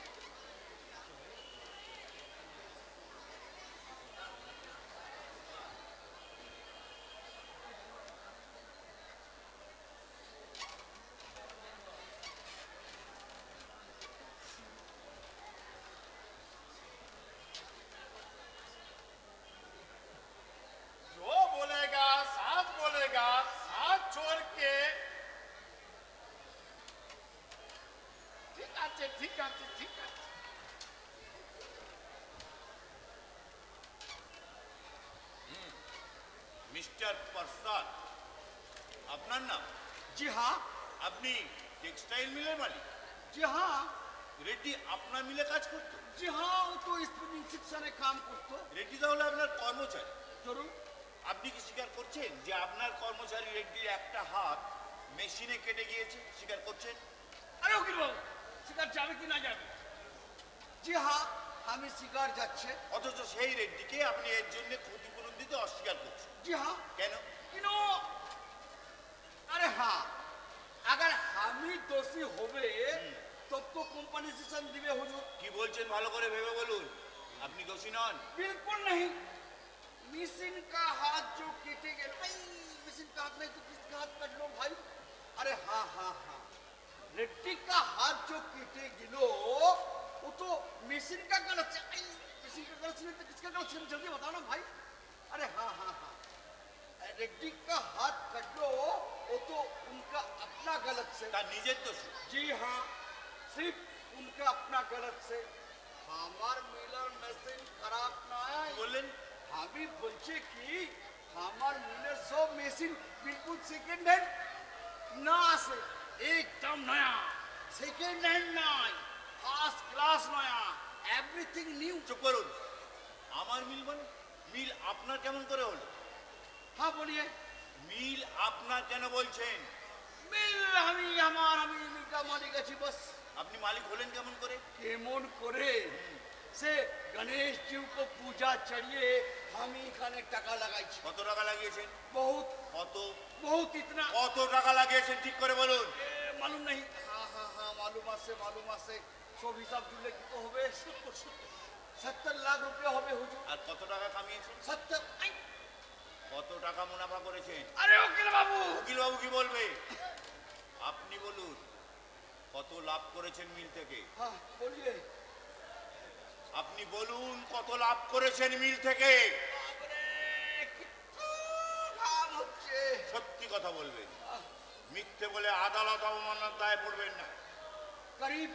মিস্টার প্রসাদ, আপনার নাম? जी हाँ আপনি টেক্সটাইল মিলের মালিক? जी हाँ রেড্ডি আপনার মিলে কাজ করতো? जी हाँ वो तो स्पिनिंग सेक्शने काम करतो রেড্ডি তাহলে আপনার কর্মচারী? जरूर আপনি কি স্বীকার করছেন যে আপনার কর্মচারী রেড্ডির একটা হাত মেশিনে কেটে গিয়েছে? স্বীকার করছেন? अरे वकील बाबू शिकार जावे कि ना जावे जी हाँ हमें शिकार जाच्छे অথচ সেই রেড্ডিকে আপনি এর জন্য ক্ষতিপূরণ দিতে অস্বীকার করছেন जी हाँ কেন? किनो अरे हाँ अगर हम ही दोषी होवे तब तो कंपनसेशन दिवे हुजूर কি বলছেন ভালো করে ভেবে বলুন। আপনি দোষী নন। बिल्कुल नहीं मिशन का हाथ जो केटे गए नहीं मिशन का हाथ नहीं तो किसका हाथ काट लो भाई अरे हाँ हाँ हाँ रेड्डी का हाथ जो केटे गिलो वो तो मिशन का गलत से मिशन का गलत से नहीं तो किसका गलत से जल्दी बताओ ना भाई अरे हाँ हाँ हाँ रेड्डी का हाथ कट लो वो तो उनका अपना गलत से তার নিজের দোষী। जी हाँ सिर्फ उनका अपना गलत से हमार मिलर मशीन खराब ना है কি বললেন? আমি বলছি কি আমার মিলের সব মেশিন বিলকুল সেকেন্ড হ্যান্ড না আছে একদম নয়া সেকেন্ড হ্যান্ড নাই ফার্স্ট ক্লাস নয়া এভরিথিং নিউ চুপ করুন। আমার মিল মানে? মিল আপনার কেমন করে হলো? হ্যাঁ বলিয়ে মিল আপনার কেন বলছেন? মিল আমি মিলটা মালিক আছি বস আপনি মালিক হলেন কেমন করে? কেমন করে সে গণেশ जी को पूजा चढ़िए हम ही खाने টাকা লাগাইছি কত টাকা লাগিয়েছেন? बहुत কত? बहुत इतना কত টাকা লাগিয়েছেন ঠিক করে বলুন। मालूम नहीं हाँ हाँ हाँ मालूम আছে सब हिसाब जुड़ले কি তো হবে 70 লাখ রুপিয়া হবে হুজুর আর কত টাকা কামিয়েছেন? 70 কত টাকা মুনাফা করেছেন? আরে উকিল বাবু উকিল বাবু কি বলবে? আপনি বলুন কত লাভ করেছেন মিল থেকে? হ্যাঁ বলিয়ে আপনি বলুন কত লাভ করেছেন মিল থেকে? বাপরে কিতু লাভ হচ্ছে সত্যি কথা বলবেন, মিথ্যে বলে আদালত অবমাননার দায় পড়বেন না। करीब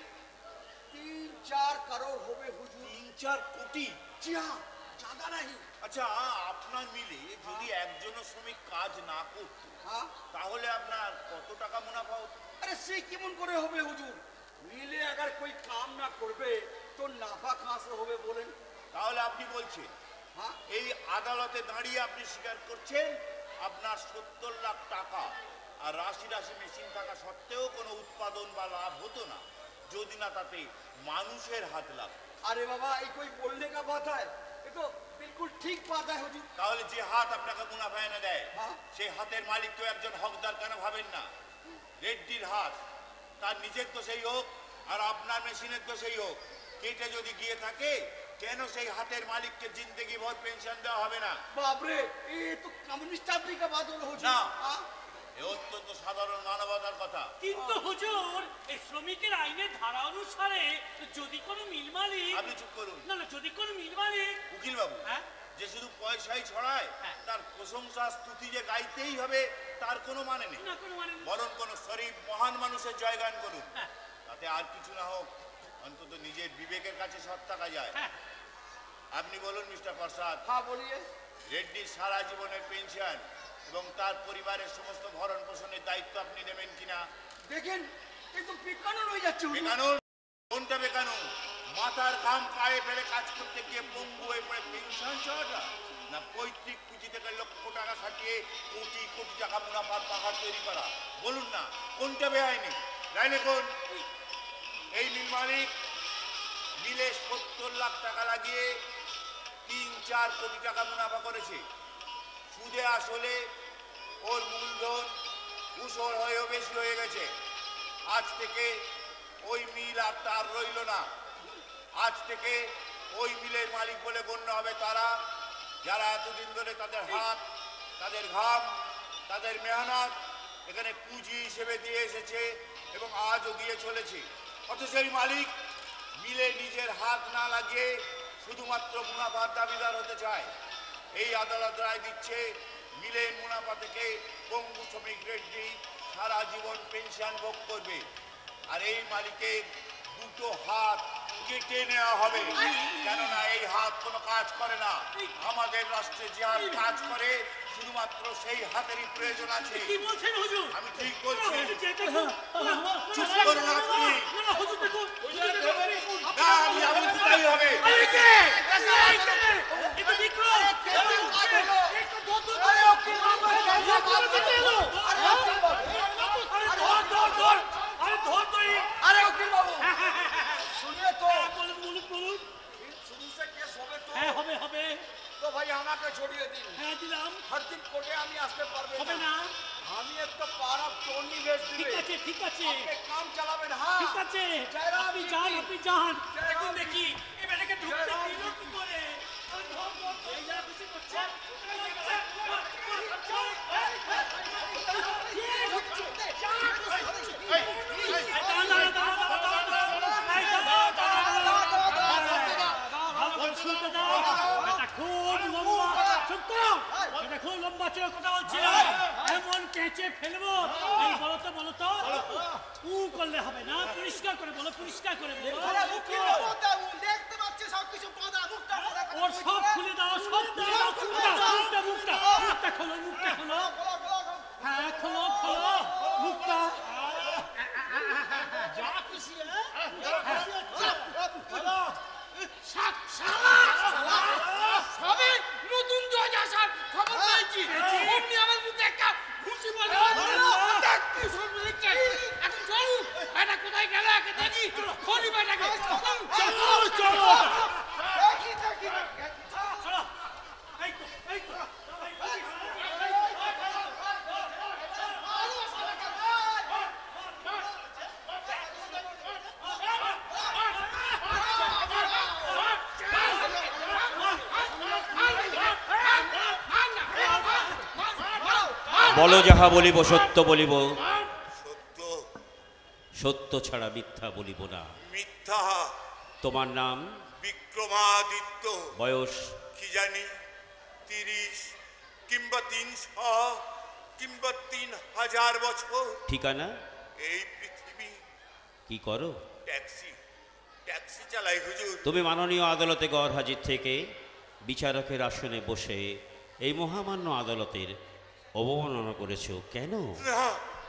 3-4 करोड़ হবে হুজুর 3-4 কোটি? জি হ্যাঁ ज्यादा नहीं আচ্ছা, আপনার মিলে যদি একজনও শ্রমিক কাজ না করত হ্যাঁ তাহলে আপনার কত টাকা মুনাফা হতো? আরে সে কেমন করে হবে হুজুর মিলে अगर कोई काम ना করবে তো নাফা कहां से হবে বলেন? তাহলে আপনি বলছেন হ্যাঁ এই আদালতে দাঁড়িয়ে আপনি স্বীকার করছেন আপনার 70 লাখ টাকা আর রাশি রাশি মেশিন থাকা সত্ত্বেও কোনো উৎপাদন বা লাভ হতো না যদি না তাতে মানুষের হাত লাগ। अरे बाबा ये कोई बोलने का बात है ये तो बिल्कुल ठीक बात है हुजूर তাহলে যে হাত আপনাকে মুনাফা এনে দেয় হ্যাঁ। সেই হাতের মালিক তো একজন হকদার কেন ভাবেন না? রেড্ডির হাত তার নিজের তো সেই হোক আর আপনার মেশিনের তো সেই হোক, কেটে যদি গিয়ে থাকে কেন সেই হাতের মালিককে জিন্দেগি ভর পেনশন দেওয়া হবে না? बाप रे ये तो कम्युनिस्ट आदमी का बात हो रहा हुजूर না। हाँ? এ অত্যন্ত সাধারণ মানবতার কথা। কিন্তু হুজুর এই শ্রমিকের আইনের ধারা অনুসারে যদি কোনো মিল মালিক আপনি চুপ করুন। না না যদি কোনো মিল মালিক উকিল বাবু, হ্যাঁ যে শুধু পয়সাই ছড়ায় হ্যাঁ। তার প্রশংসা স্তুতি যে গাইতেই হবে তার কোনো মানে নেই। না কোনো মানে নেই। বরং কোন শরীফ মহান মানুষের জয়গান করুন, হ্যাঁ তাতে আর কিছু না হোক অন্তত নিজের বিবেকের কাছে সৎ থাকা যায়। হ্যাঁ আপনি বলুন মিস্টার প্রসাদ, हाँ बोलिए রেড্ডির সারা জীবনের পেনশন এবং তার পরিবারের সমস্ত ভরণ পোষণের দায়িত্ব আপনি নেবেন কিনা? देखें ये तो बेकानून हो जाচ্ছে হুজুর বেকানুন? কোনটা বেকানুন? মাথার ঘাম পায়ে ফেলে কাজ করতে গিয়ে পঙ্গু হয়ে পড়ে পেনশন চাওয়াটা, না পৈতৃক পুঁজি থেকে লক্ষ টাকা খাটিয়ে কোটি কোটি টাকা মুনাফার পাহাড় তৈরি করা? বলুন না কোনটা বেআইনি? রাইলে কোন? এই মিল মালিক মিলে 70 লাখ টাকা লাগিয়ে 3-4 কোটি টাকা মুনাফা করেছে। সুদে আসলে ওর মূলধন উসর হয়েও বেশি হয়ে গেছে। আজ থেকে ওই মিল আর তার রইল না। আজ থেকে ওই মিলের মালিক বলে গণ্য হবে তারা যারা এতদিন ধরে তাদের হাত, তাদের ঘাম, তাদের মেহনত এখানে পুঁজি হিসেবে দিয়ে এসেছে এবং আজও দিয়ে চলেছে। অথচ এই মালিক মিলে নিজের হাত না লাগিয়ে শুধুমাত্র মুনাফার দাবিদার হতে চায়। এই আদালত রায় দিচ্ছে মিলের মুনাফা থেকে পঙ্গু শ্রমিক রেড্ডি সারা জীবন পেনশন ভোগ করবে আর এই মালিকের দুটো হাত কেটে নেওয়া হবে, কেননা এই হাত হাত কোনো কাজ করে না। আমাদের রাষ্ট্রে যে হাত কাজ করে শুধুমাত্র সেই হাতেরই প্রয়োজন আছে। কি বলছেন হুজুর? আমি ঠিক বলছি। চুপ করুন আপনি। না হুজুর দেখুন, হুজুর দেখুন। না, আমি বলছি তাই হবে। আরে কে? এই তো বিক্রম। আরে উকিল বাবু শুনিয়ে তো হ্যাঁ হবে হবে। তো ভাই আমাকে ছড়িয়ে দিন। হ্যাঁ দিলাম। হর দিন কোর্টে আমি আসতে পারবো হবে না। না। আমি একটা পাড়া টর্নি বেচ ঠিক দিবে। আছে ঠিক আছে আপনি কাম চালাবেন। হ্যাঁ ঠিক আছে। জয়রাম আপনি জি যান কি? আপনি যান। জয়রাম দেখুন জি দেখি এবারেকে ঢুকতে জয়রাম দিল জি কি করে? আরে ধর ধর ধর। এই যারা খুশি করছে। খুব লম্বা ছিল কথা বলছিল। এমন কেঁচে ফেলবো। এই বলো তো বলো তো উ করলে হবে না, পরিষ্কার করে বলো, পরিষ্কার করে বলো। দেখতে পাচ্ছি সবকিছু পদা মুখটা ওর সব খুলে দাও, সব খুলে দাও। মুখটা মুখটা মুখটা খোলো, মুখটা খোলো। হ্যাঁ খোলো খোলো মুখটা। যা খুশি সবে নতুন জজ আসার খবর পেয়েছি। অমনি আমার মুখে একটা ঘুষি বলে দেখতে শুনবে দেখছেন। এখন চলুন এটা কোথায় গেল একে দেখি। খনি বেটাকে চলো চলো চলো। এই তো এই তো বলো যাহা বলিব সত্য বলিব, সত্য, সত্য ছাড়া মিথ্যা বলিব না। মিথ্যা। তোমার নাম? বিক্রমাদিত্য। বয়স? কি জানি 30 কিংবা 300 কিংবা 3000 বছর। ঠিকানা? এই পৃথিবী। কি করো? ট্যাক্সি ট্যাক্সি চালাই হুজুর। তুমি মাননীয় আদালতে গড় হাজির থেকে বিচারকের আসনে বসে এই মহামান্য আদালতের অবমাননা করেছো কেন? না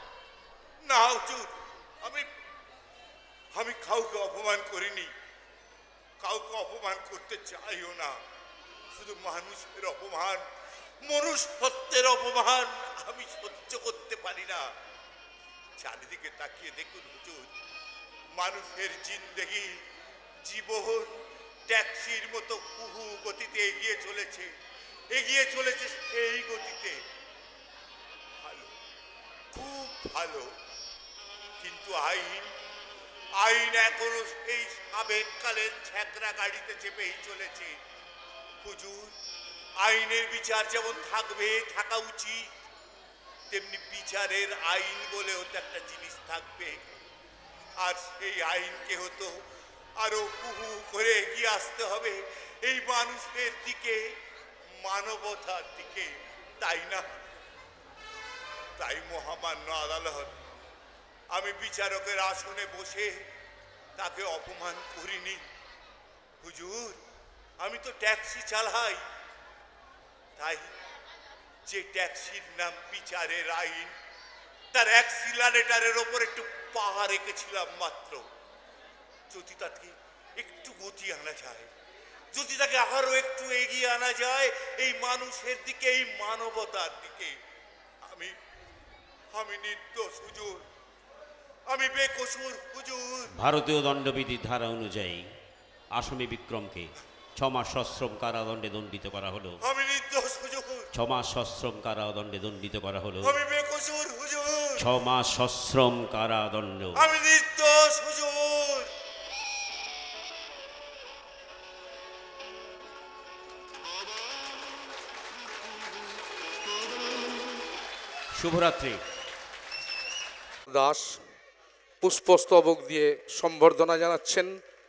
না হুজুর, আমি আমি কাউকে অপমান করিনি, কাউকে অপমান করতে চাইও না। শুধু মানুষের অপমান, মনুষ্যত্বের অপমান আমি সহ্য করতে পারি না। চারিদিকে তাকিয়ে দেখুন হুজুর, মানুষের জিন্দেগি, জীবন ট্যাক্সির মতো কুহু গতিতে এগিয়ে চলেছে, এগিয়ে চলেছে সেই গতিতে। ভালো, খুব ভালো, কিন্তু আইন আইন এখনো সেই সাবেককালের ছ্যাকরা গাড়িতে চেপেই চলেছে। হুজুর, আইনের বিচার যেমন থাকবে, থাকা উচিত, তেমনি বিচারের আইন বলেও তো একটা জিনিস থাকবে। আর সেই আইনকে হতো আরো হুহু করে এগিয়ে আসতে হবে এই মানুষের দিকে, মানবতার দিকে, তাই না? তাই মহামান্য আদালত, আমি বিচারকের আসনে বসে তাকে অপমান করিনি। হুজুর, আমি তো ট্যাক্সি চালাই, তাই যে ট্যাক্সির নাম বিচারের আইন, তার অ্যাক্সিলারেটারের ওপর একটু পাহা রেখেছিলাম মাত্র। যদি তাকে একটু গতি আনা যায়, যদি তাকে আরো একটু এগিয়ে আনা যায় এই মানুষের দিকে, এই মানবতার দিকে, আমি আমি নির্দোষ হুজুর, আমি বেকসুর হুজুর। ভারতীয় দণ্ডবিধির ধারা অনুযায়ী আসামি বিক্রমকে 6 মাস সশ্রম কারাদণ্ডে দণ্ডিত করা হলো। আমি নির্দোষ হুজুর, 6 মাস সশ্রম কারাদণ্ডে দণ্ডিত করা হলো। আমি বেকসুর হুজুর, 6 মাস সশ্রম কারাদণ্ড। আমি নির্দোষ হুজুর। শুভরাত্রি। দাস পুষ্পস্তবক দিয়ে সম্বর্ধনা জানাচ্ছেন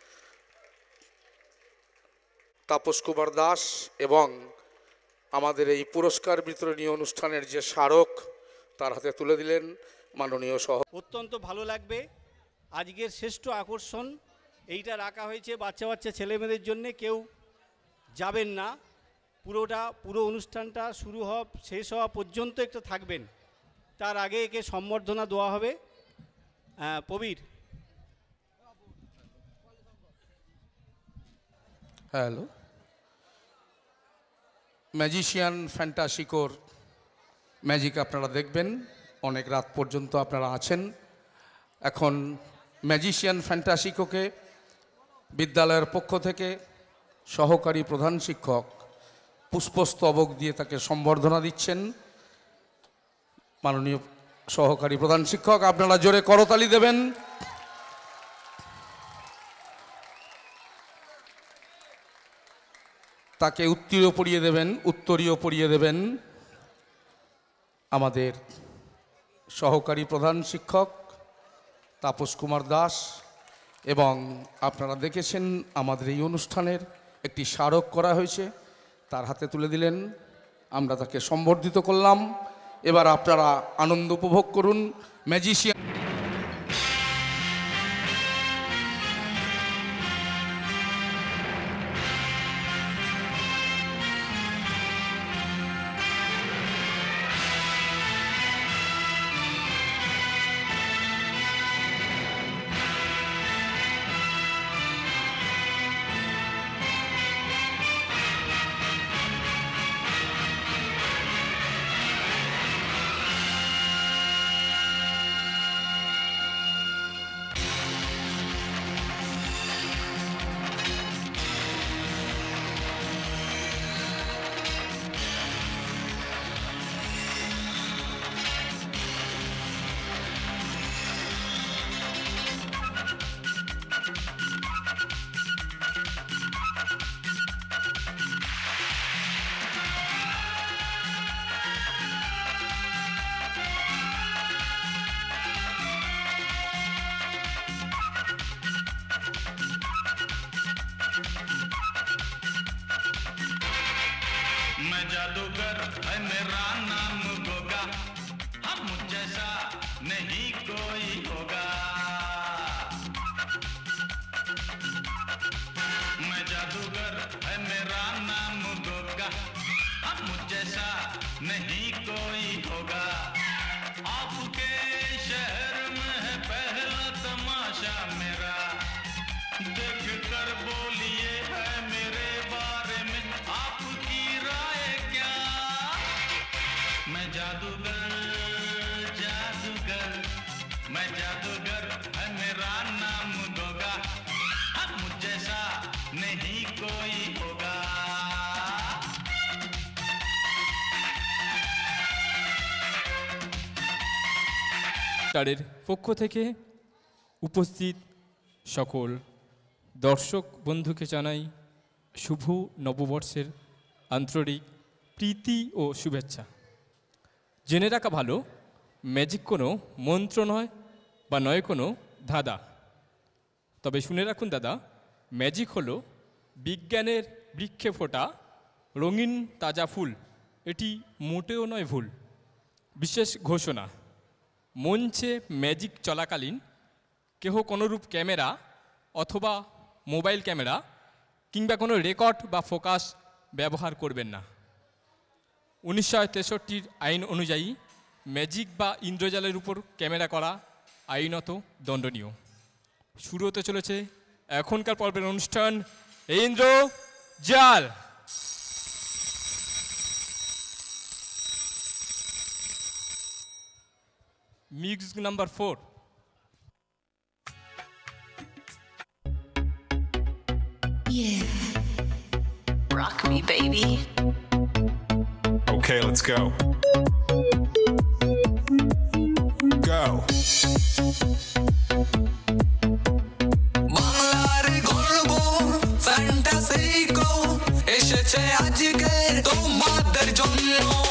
তাপস কুমার দাস এবং আমাদের এই পুরস্কার বিতরণী অনুষ্ঠানের যে স্মারক তার হাতে তুলে দিলেন মাননীয় সহ। অত্যন্ত ভালো লাগবে। আজকের শ্রেষ্ঠ আকর্ষণ এইটা রাখা হয়েছে বাচ্চা বাচ্চা ছেলেমেয়েদের জন্য। কেউ যাবেন না, পুরো অনুষ্ঠানটা শুরু হওয়া শেষ হওয়া পর্যন্ত একটু থাকবেন। তার আগে একে সম্বর্ধনা দেওয়া হবে। প্রবীর। হ্যালো, ম্যাজিশিয়ান ফ্যান্টাসিকোর ম্যাজিক আপনারা দেখবেন, অনেক রাত পর্যন্ত আপনারা আছেন। এখন ম্যাজিশিয়ান ফ্যান্টাসিকোকে বিদ্যালয়ের পক্ষ থেকে সহকারী প্রধান শিক্ষক পুষ্পস্তবক দিয়ে তাকে সম্বর্ধনা দিচ্ছেন। মাননীয় সহকারী প্রধান শিক্ষক, আপনারা জোরে করতালি দেবেন। তাকে উত্তরীয় পরিয়ে দেবেন আমাদের সহকারী প্রধান শিক্ষক তাপস কুমার দাস। এবং আপনারা দেখেছেন আমাদের এই অনুষ্ঠানের একটি স্মারক করা হয়েছে, তার হাতে তুলে দিলেন, আমরা তাকে সম্বর্ধিত করলাম। এবার আপনারা আনন্দ উপভোগ করুন। ম্যাজিশিয়ান मैं जादूगर है मेरा नाम गोगा, हम मुझ जैसा नहीं कोई होगा। मैं जादूगर है मेरा नाम गोगा, हम मुझ जैसा नहीं कोई होगा। आपके शहर में है पहला तमाशा मेरा, देख कर बोलिए है मेरे बारे में आपकी राय क्या। मैं जादूगर मैं जादूगर है मेरा नाम गोगा, अब मुझ जैसा नहीं कोई होगा। তাদের পক্ষ থেকে উপস্থিত সকল দর্শক বন্ধুকে জানাই শুভ নববর্ষের আন্তরিক প্রীতি ও শুভেচ্ছা। জেনে রাখা ভালো, ম্যাজিক কোনো মন্ত্র নয় বা নয় কোনো ধাঁধা। তবে শুনে রাখুন দাদা, ম্যাজিক হলো বিজ্ঞানের বৃক্ষে ফোটা রঙিন তাজা ফুল। এটি মোটেও নয় ভুল। বিশেষ ঘোষণা, মঞ্চে ম্যাজিক চলাকালীন কেহ কোনোরূপ ক্যামেরা অথবা মোবাইল ক্যামেরা কিংবা কোনো রেকর্ড বা ফোকাস ব্যবহার করবেন না। 1963 আইন অনুযায়ী ম্যাজিক বা ইন্দ্রজালের উপর ক্যামেরা করা আইনত দণ্ডনীয়। শুরু হতে চলেছে এখনকার পর্বের অনুষ্ঠান ইন্দ্রজাল। Music number 4। Yeah. Rock me, baby. Okay, let's go. Go. বাংলার গর্ব ফ্যান্টাসিকো এসেছে আজকে তোমাদের জন্য।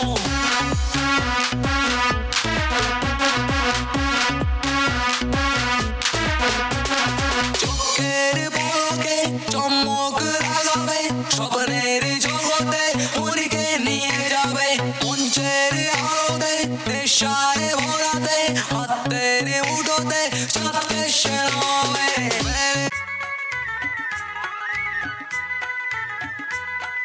চোখের পলকে চমক লাগাবে, স্বপ্নের জগতে উড়িকে নিয়ে যাবে। মঞ্চের আলোতে নেশায় ভরাতে, হাতের উঠোতে সাথে সেরাবে।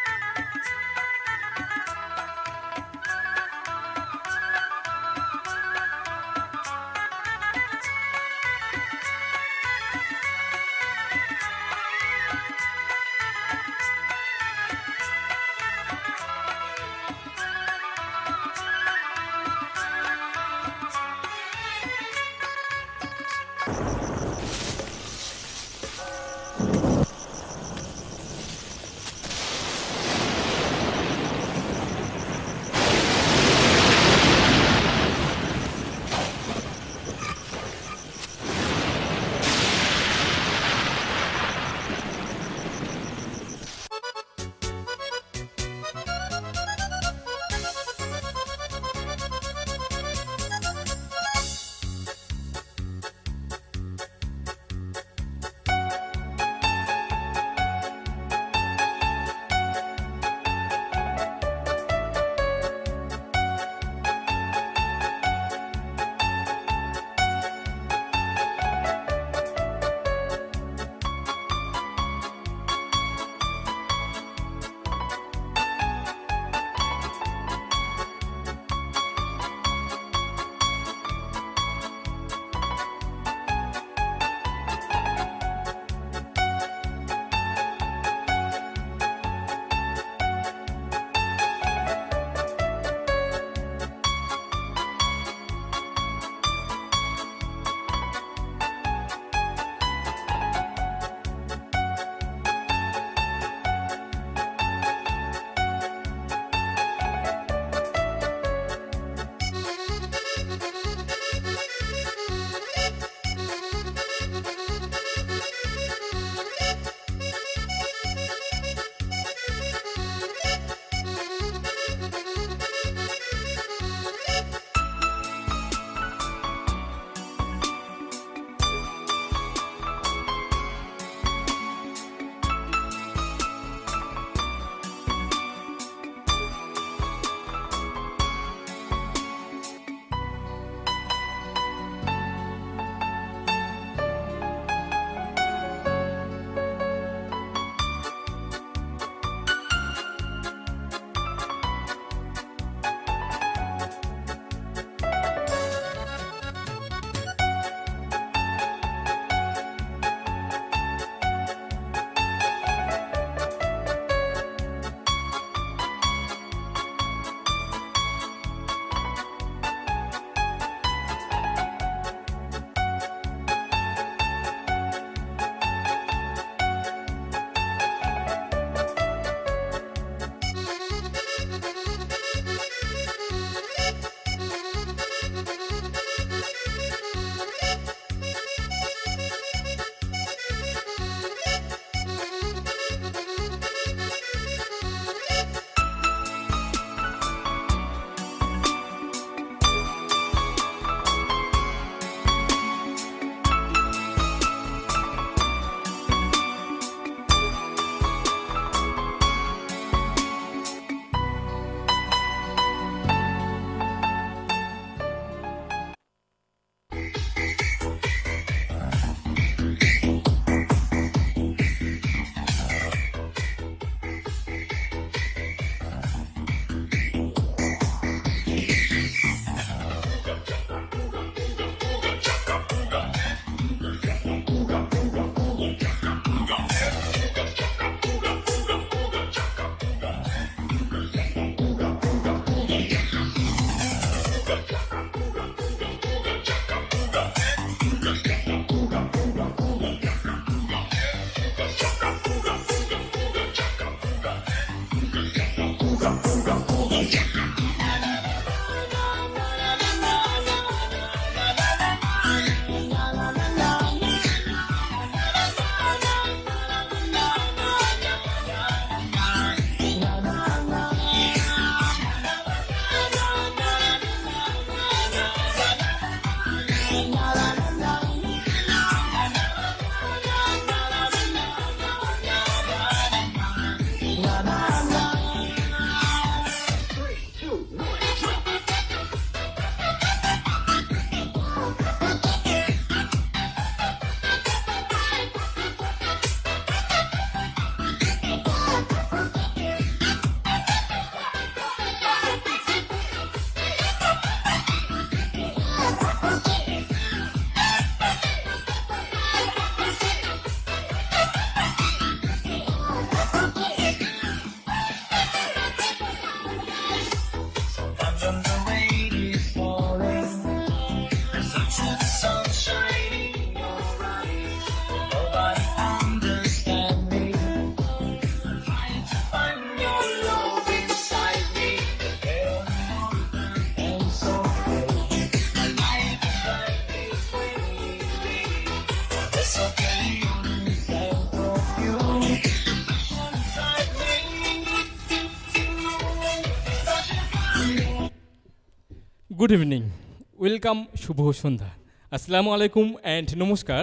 Good evening. Welcome, Shubho Sundha. Assalamu alaikum and namaskar.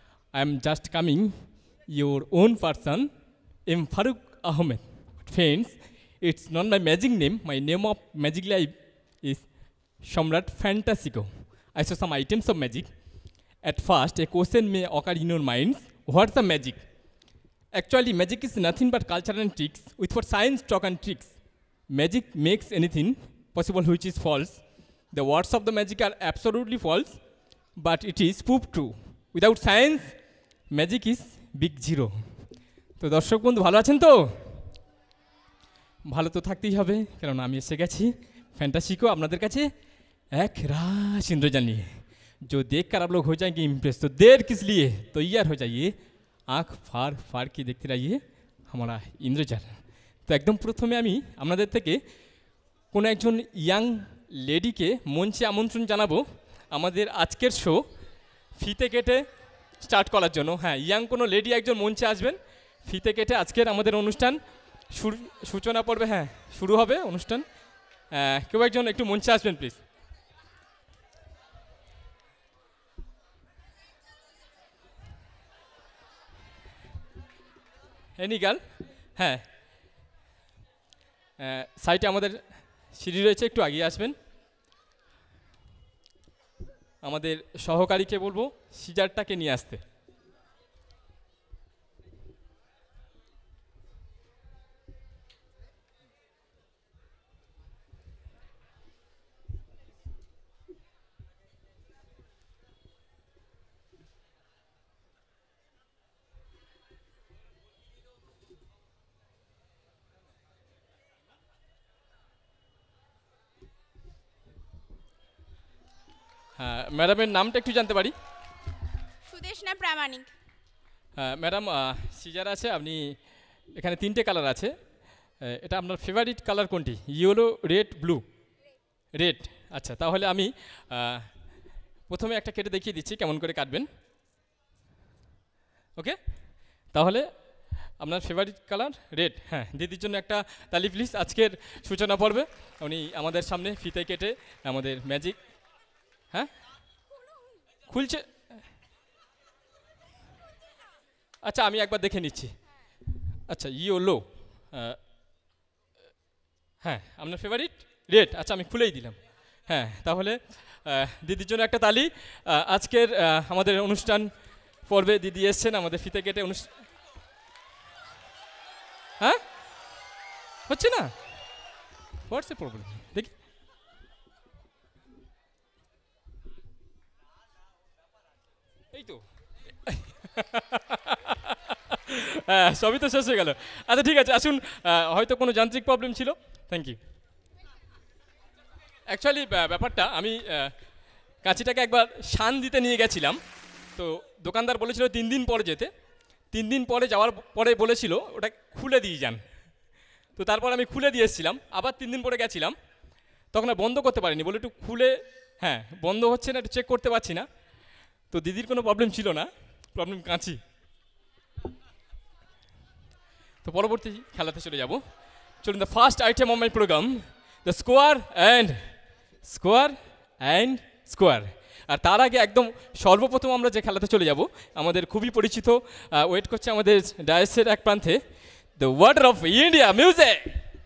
I am just coming, your own person, M. Farooq Ahmed. Friends, it's not my magic name. My name of magic life is Shamrat Fantasico. I saw some items of magic. At first, a question may occur in your minds. What's the magic? Actually, magic is nothing but culture and tricks with for science, talk and tricks. Magic makes anything possible which is false. The words of the magic are absolutely false, but it is proved true. Without science, magic is big zero. তো দর্শক বন্ধু ভালো আছেন তো? ভালো তো থাকতেই হবে, কারণ আমি এসে গেছি ফ্যান্টাসিকো আপনাদের কাছে এক रास इंद्रजाल लिए जो देख कर आप लोग हो जाएंगे इम्प्रेस। तो देर किस लिए, तैयार हो जाइए, आँख फाड़ फाड़ के देखते रहिए हमारा इंद्रजाल। তো একদম প্রথমে আমি আপনাদের থেকে কোনো একজন ইয়াং লেডিকে মঞ্চে আমন্ত্রণ জানাবো আমাদের আজকের শো ফিতে কেটে স্টার্ট করার জন্য। হ্যাঁ, ইয়াং কোনো লেডি একজন মঞ্চে আসবেন, ফিতে কেটে আজকের আমাদের অনুষ্ঠান সূচনা পর্বে হ্যাঁ শুরু হবে অনুষ্ঠান। কেউ একজন একটু মঞ্চে আসবেন প্লিজ। এনি গার্ল, হ্যাঁ সাইটে আমাদের সিঁড়ি রয়েছে, একটু এগিয়ে আসবেন। আমাদের সহকারীকে বলবো সিজারটাকে নিয়ে আসতে। হ্যাঁ, ম্যাডামের নামটা একটু জানতে পারি? সুদেশনা প্রামাণিক। হ্যাঁ ম্যাডাম, সিজার আছে, আপনি এখানে 3টে কালার আছে, এটা আপনার ফেভারিট কালার কোনটি? Yellow, red, blue? রেড। আচ্ছা, তাহলে আমি প্রথমে একটা কেটে দেখিয়ে দিচ্ছি কেমন করে কাটবেন। ওকে, তাহলে আপনার ফেভারিট কালার রেড। হ্যাঁ, দিদির জন্য একটা তালি প্লিজ। আজকের সূচনা পর্বে উনি আমাদের সামনে ফিতে কেটে আমাদের ম্যাজিক। হ্যাঁ খুলছে, আচ্ছা আমি একবার দেখে নিচ্ছি। আচ্ছা ইয়েলো, হ্যাঁ আপনার ফেভারিট রেড। আচ্ছা আমি খুলেই দিলাম। হ্যাঁ, তাহলে দিদির জন্য একটা তালি। আজকের আমাদের অনুষ্ঠান পর্বে দিদি এসছেন আমাদের ফিতে কেটে অনুষ্ঠান। হ্যাঁ হচ্ছে না, হোয়াটস এ প্রবলেম দেখি। এই তো হ্যাঁ, সবই তো শেষ হয়ে গেল। আচ্ছা ঠিক আছে, আসুন, হয়তো কোনো যান্ত্রিক প্রবলেম ছিল। Thank you. অ্যাকচুয়ালি ব্যাপারটা আমি কাঁচিটাকে একবার শান দিতে নিয়ে গেছিলাম, তো দোকানদার বলেছিল 3 দিন পরে যেতে। 3 দিন পরে যাওয়ার পরে বলেছিল ওটা খুলে দিয়ে যান, তো তারপর আমি খুলে দিয়ে এসেছিলাম। আবার 3 দিন পরে গেছিলাম, তখন আর বন্ধ করতে পারিনি, বলে একটু খুলে, হ্যাঁ বন্ধ হচ্ছে না, একটু চেক করতে পারছি না। তো দিদির কোনো প্রবলেম ছিল না, প্রবলেম কাঁচি। তো পরবর্তী খেলাতে চলে যাব। চলুন, the first item of my programme, the square and square. আর তার আগে একদম সর্বপ্রথম আমরা যে খেলাতে চলে যাব, আমাদের খুবই পরিচিত, ওয়েট করছে আমাদের ডায়াসের এক প্রান্তে, the water of India music.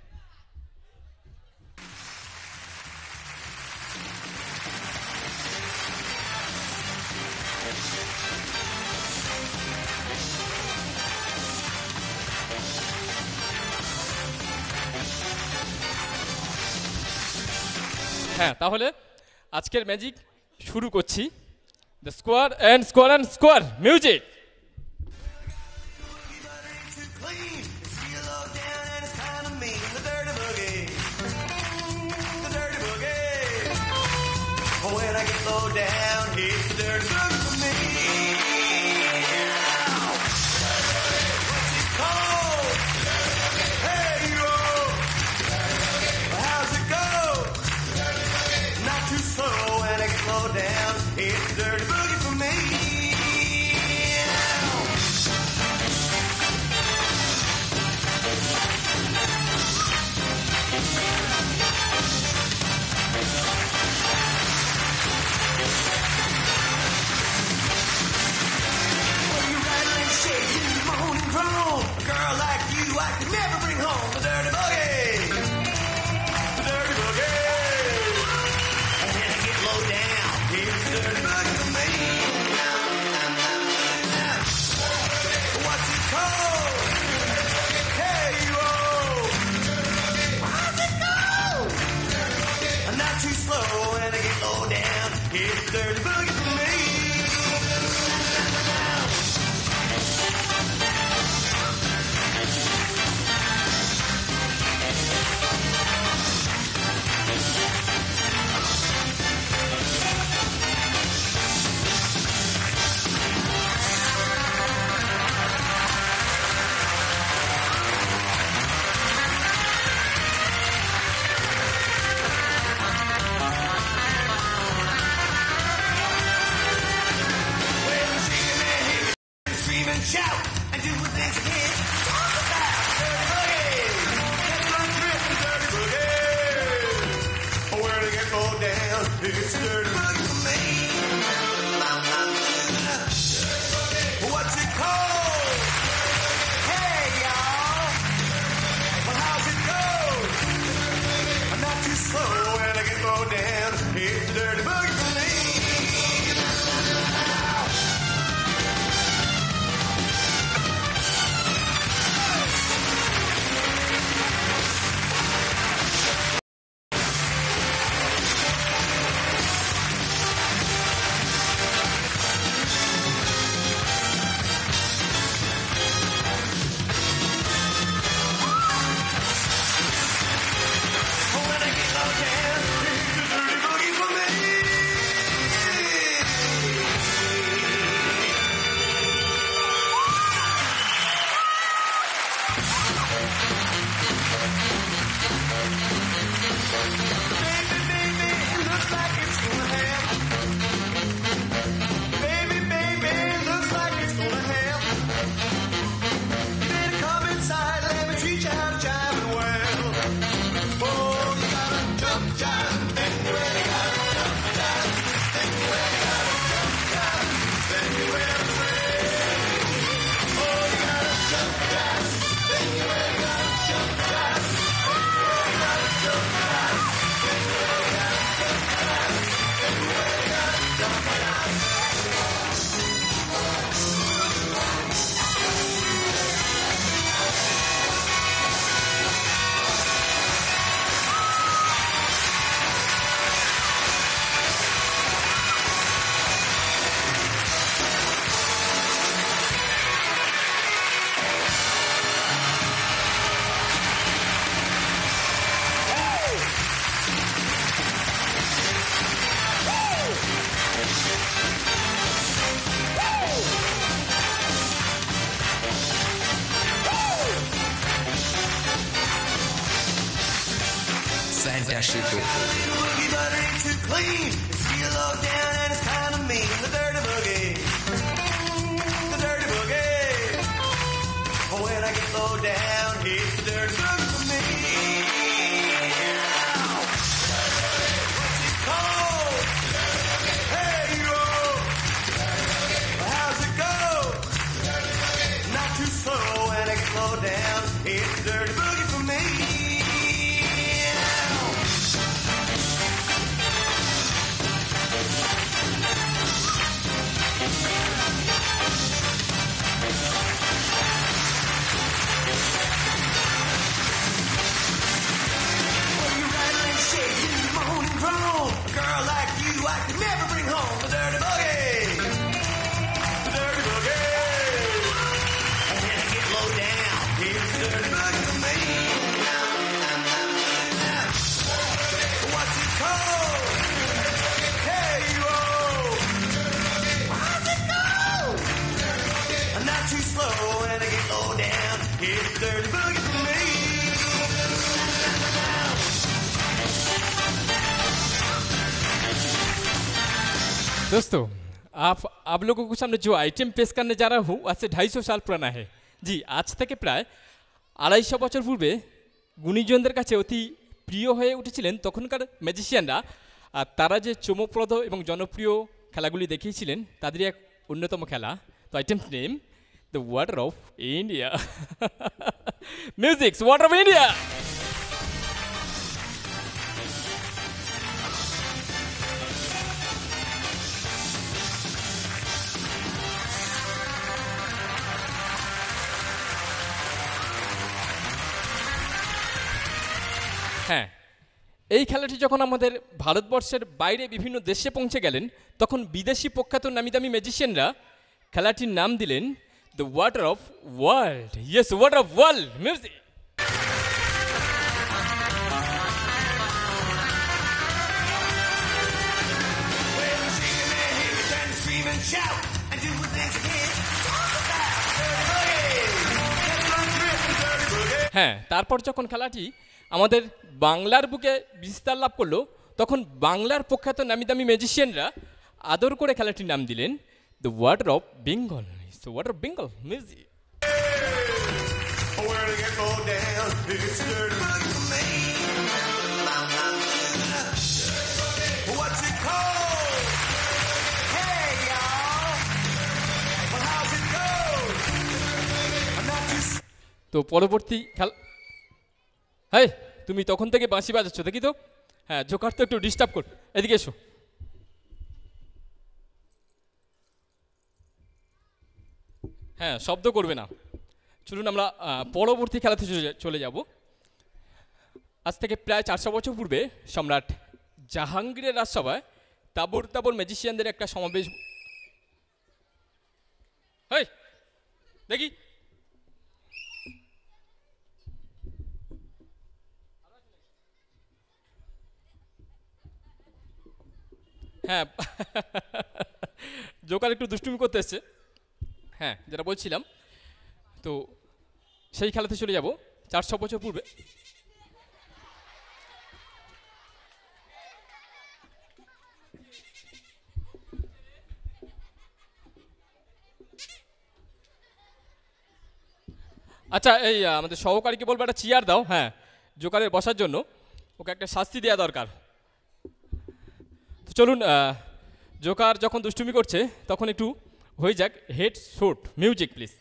হ্যাঁ, তাহলে আজকের ম্যাজিক শুরু করছি। The square music. When I get low down, it's the dirty boogie for me. What's it called? Hey, yo. How's it go? Not too slow when I get low down, it's the dirty boogie for me. A girl like you, I could never bring home the dirty boogie. The dirty boogie. And when I get low down, here's the dirty boogie for me. What's it called? Hey, yo. How's it go? I'm not too slow when I get low down. Here's the dirty boogie for me. Shout and do what things you can't talk about. Dirty boogie, get my grip, the dirty boogie. Where to get low down, it's the dirty boogie for me. What's it called? Hey y'all, well how's it go? I'm not too slow when I get low down, it's the dirty boogie for me. Fantástico. Boogie, but it ain't too clean. It's real low down and it's kind of mean. The dirty boogie. The dirty boogie. When I get low down, it's the dirty boogie for me. What's it called? Hey, yo. How's it go? Not too slow when I get low down. It's the dirty boogie for me. Well, you rattle and shake, you moan and groan. A girl like you, I could never bring home. The dirty boogie. The dirty boogie. And when I get low down, here's the dirty boogie for me. What's it called? Hey, yo. How's it go? I'm not too slow when I get low down. Here's the dirty boogie for me. दोस्तों आप लोगों को सामने जो item पेश करने जा रहा हूँ आज से 250 साल पुराना है জি আজ থেকে প্রায় 250 বছর পূর্বে গুণীজনদের কাছে অতি প্রিয় হয়ে উঠেছিলেন তখনকার ম্যাজিশিয়ানরা আর তারা যে চমকপ্রদ এবং জনপ্রিয় খেলাগুলি দেখিয়েছিলেন তাদেরই এক অন্যতম খেলা তো items name the water of India musics water of India হ্যাঁ এই খেলাটি যখন আমাদের ভারতবর্ষের বাইরে বিভিন্ন দেশে পৌঁছে গেলেন তখন বিদেশি প্রখ্যাত নামিদামি ম্যাজিশিয়ানরা খেলাটির নাম দিলেন the water of world yes water of world music হ্যাঁ তারপর যখন খেলাটি আমাদের বাংলার বুকে বিস্তার লাভ করলো তখন বাংলার প্রখ্যাত নামিদামি ম্যাজিশিয়ানরা আদর করে খেলাটির নাম দিলেন the water of Bengal the water of Bengal music তো পরবর্তী খেলা হ্যাঁ তুমি তখন থেকে বাঁশি বাজাচ্ছ দেখি তো হ্যাঁ জোকার তো একটু ডিস্টার্ব কর এদিকে এসো হ্যাঁ শব্দ করবে না চলুন আমরা পরবর্তী খেলাতে চলে যাব আজ থেকে প্রায় 400 বছর পূর্বে সম্রাট জাহাঙ্গীরের রাজসভায় তাবর তাবর ম্যাজিশিয়ানদের একটা সমাবেশ হ্যাঁ দেখি হ্যাঁ জোকার একটু দুষ্টুমি করতে এসছে হ্যাঁ যেটা বলছিলাম তো সেই খেলাতে চলে যাব 400 বছর পূর্বে আচ্ছা এই আমাদের সহকারীকে বলবো একটা চেয়ার দাও হ্যাঁ জোকারের বসার জন্য ওকে একটা শাস্তি দেওয়া দরকার তো চলুন জোকার যখন দুষ্টুমি করছে তখন একটু হয়ে যাক হেড শট মিউজিক প্লিজ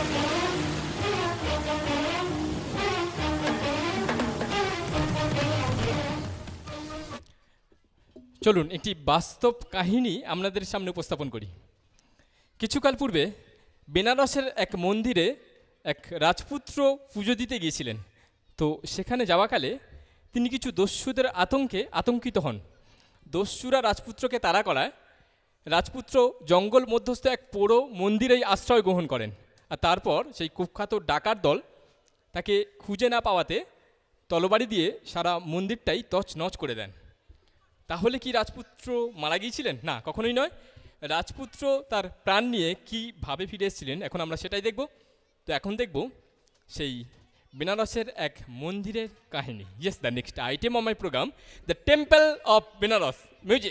চলুন একটি বাস্তব কাহিনী আপনাদের সামনে উপস্থাপন করি। কিছুকাল পূর্বে বেনারসের এক মন্দিরে এক রাজপুত্র পুজো দিতে গিয়েছিলেন। তো সেখানে যাওয়াকালে তিনি কিছু দস্যুদের আতঙ্কে আতঙ্কিত হন। দস্যুরা রাজপুত্রকে তাড়া করায় রাজপুত্র জঙ্গল মধ্যস্থ এক পোড়ো মন্দিরেই আশ্রয় গ্রহণ করেন। আর তারপর সেই কুখ্যাত ডাকাত দল তাকে খুঁজে না পাওয়াতে তলবারি দিয়ে সারা মন্দিরটাই তছনছ করে দেন। তাহলে কি রাজপুত্র মারা গিয়েছিলেন? না, কখনোই নয়। রাজপুত্র তার প্রাণ নিয়ে কীভাবে ফিরে এসেছিলেন এখন আমরা সেটাই দেখব। তো এখন দেখব সেই বেনারসের এক মন্দিরের কাহিনী। Yes, the next item of my programme, the temple of Benaras. Music.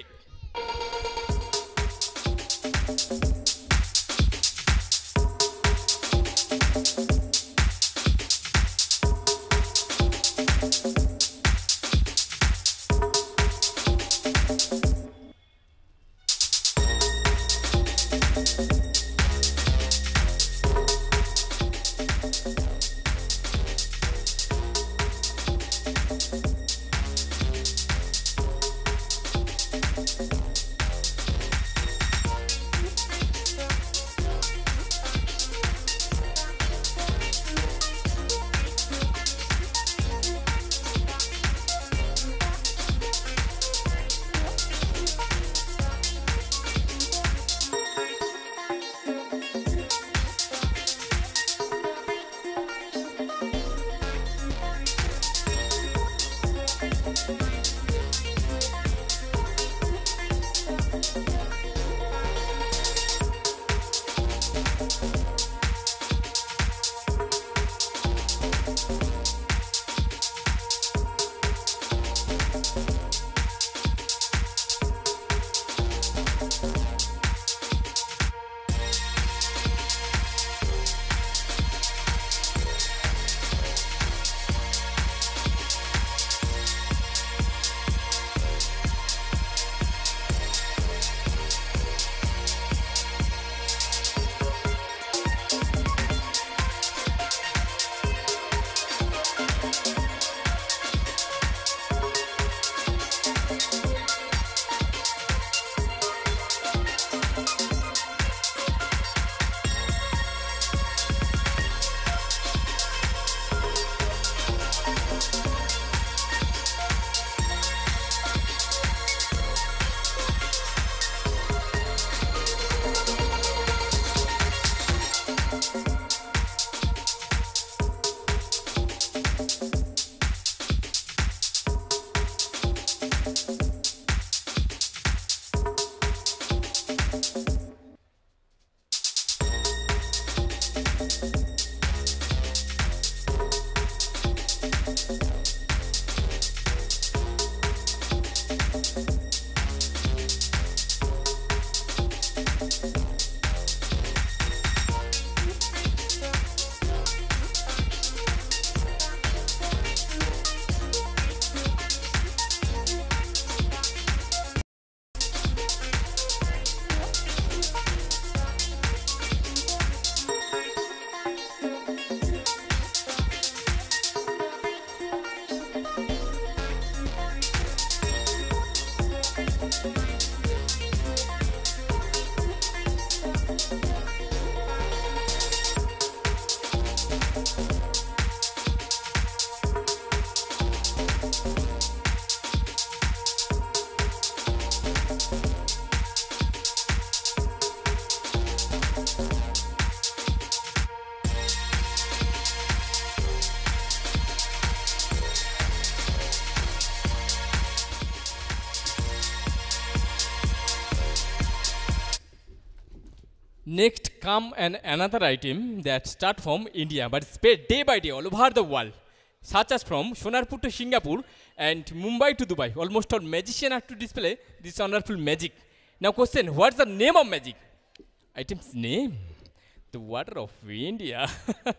Next come another item that start from India but spread day by day all over the world, such as from Sonarpur to Singapore and Mumbai to Dubai. Almost all magicians have to display this wonderful magic. Now question, what's the name of magic? Item's name? The water of India.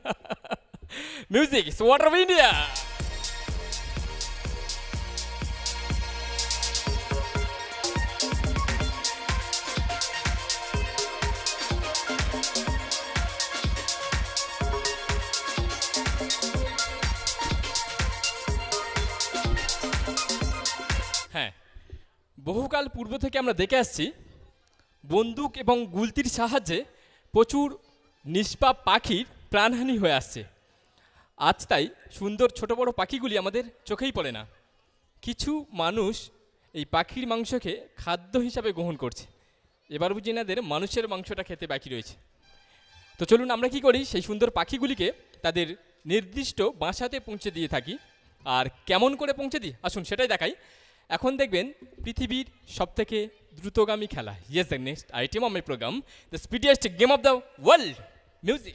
Music is water of India. বহুকাল পূর্ব থেকে আমরা দেখে আসছি বন্দুক এবং গুলতির সাহায্যে প্রচুর নিষ্পাপ পাখির প্রাণহানি হয়ে আসছে। আজ তাই সুন্দর ছোট বড় পাখিগুলি আমাদের চোখেই পড়ে না। কিছু মানুষ এই পাখির মাংসকে খাদ্য হিসাবে গ্রহণ করছে। এবার বুঝি এনাদের মানুষের মাংসটা খেতে বাকি রয়েছে। তো চলুন আমরা কি করি, সেই সুন্দর পাখিগুলিকে তাদের নির্দিষ্ট বাসাতে পৌঁছে দিয়ে থাকি। আর কেমন করে পৌঁছে দিই আসুন সেটাই দেখাই। এখন দেখবেন পৃথিবীর সবথেকে দ্রুতগামী খেলা। Yes, the next item of my programme, the speediest game of the world, music.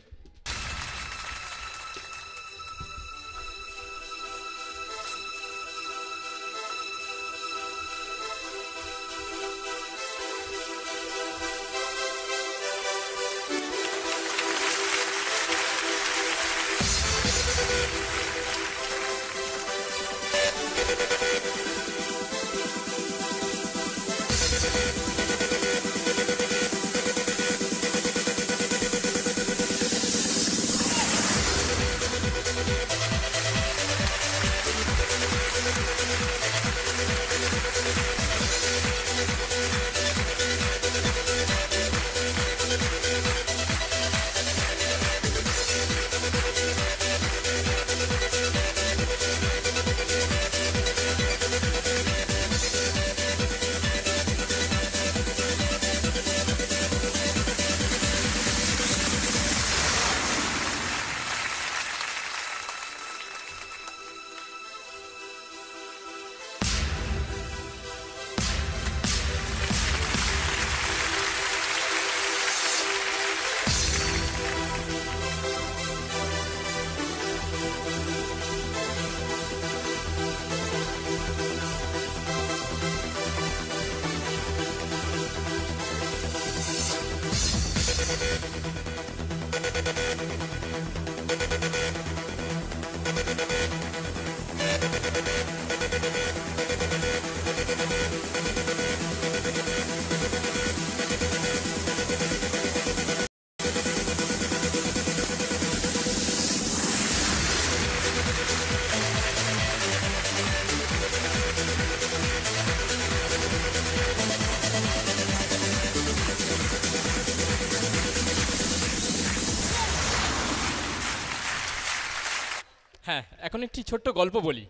হ্যাঁ, এখন একটি ছোট্ট গল্প বলি।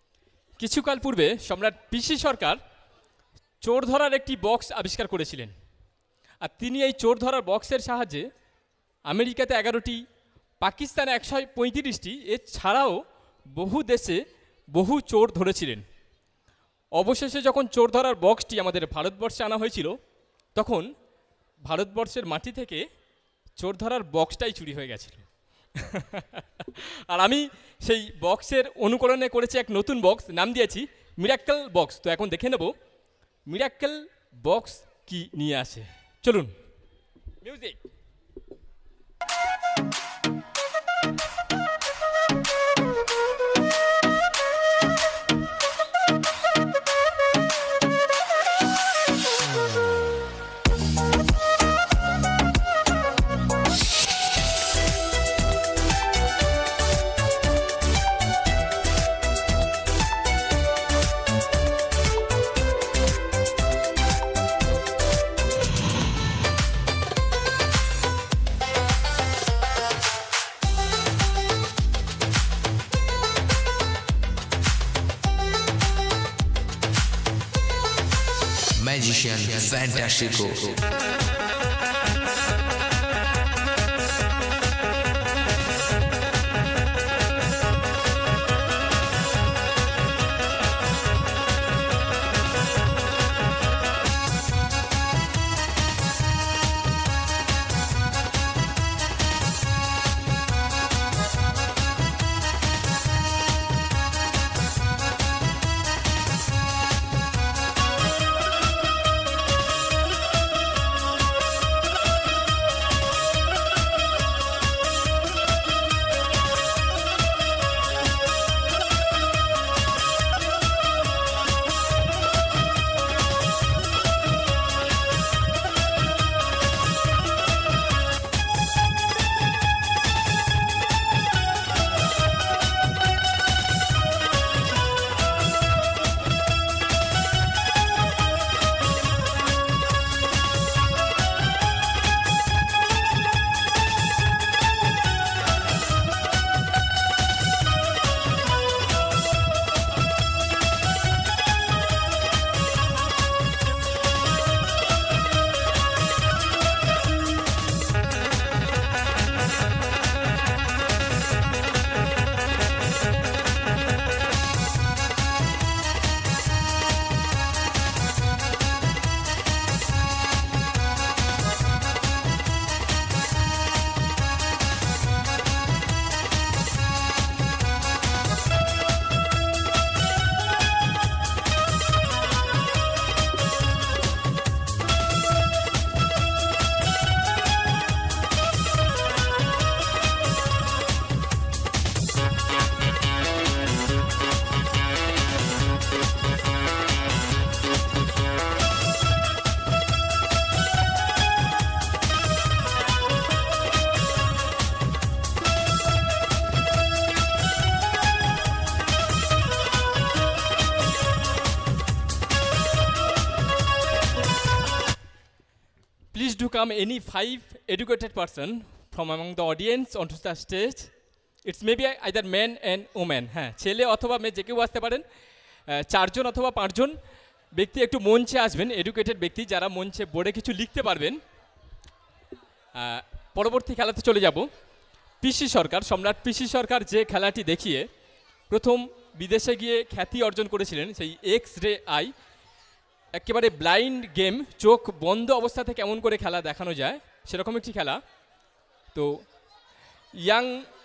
কিছুকাল পূর্বে সম্রাট পিসি সরকার চোর ধরার একটি বক্স আবিষ্কার করেছিলেন। আর তিনি এই চোর ধরার বক্সের সাহায্যে আমেরিকাতে 11টি, পাকিস্তানে 135টি, এছাড়াও বহু দেশে বহু চোর ধরেছিলেন। অবশেষে যখন চোর ধরার বক্সটি আমাদের ভারতবর্ষে আনা হয়েছিল, তখন ভারতবর্ষের মাটি থেকে চোর ধরার বক্সটাই চুরি হয়ে গেছিল। আর আমি সেই বক্সের অনুকরণে করেছি এক নতুন বক্স, নাম দিয়েছি মিরাক্কেল বক্স। তো এখন দেখে নেব মিরাক্কেল বক্স কি নিয়ে আসে। চলুন, music. Magician Fantastico. welcome any 5 educated person from among the audience onto the stage. It's maybe either man and woman. হ্যাঁ, ছেলে অথবা মেয়ে যে কেউ আসতে পারেন। 4 জন অথবা 5 জন ব্যক্তি একটু মঞ্চে আসবেন, এডুকেটেড ব্যক্তি যারা মঞ্চে বোর্ডে কিছু লিখতে পারবেন। পরবর্তী খেলাতে চলে যাব। পিসি সরকার, সম্রাট পিসি সরকার যে খেলাটি দেখিয়ে প্রথম বিদেশে গিয়ে খ্যাতি অর্জন করেছিলেন, সেই এক্স রে আই, একেবারে ব্লাইন্ড গেম, চোখ বন্ধ অবস্থা থেকে কেমন করে খেলা দেখানো যায় সেরকম একটি খেলা। তো ইয়াং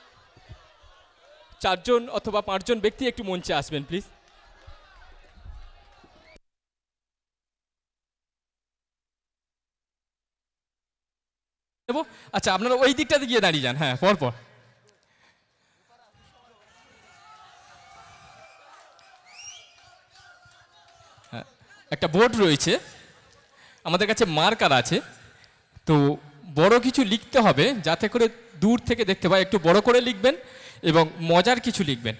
4 জন অথবা 5 জন ব্যক্তি একটু মঞ্চে আসবেন প্লিজ। আচ্ছা, আপনারা ওই দিকটাতে গিয়ে দাঁড়িয়ে যান। হ্যাঁ, পরপর। একটা বোর্ড রয়েছে, আমাদের কাছে মার্কার আছে, তো বড় কিছু লিখতে হবে যাতে করে দূর থেকে দেখতে পাই। একটু বড় করে লিখবেন এবং মজার কিছু লিখবেন।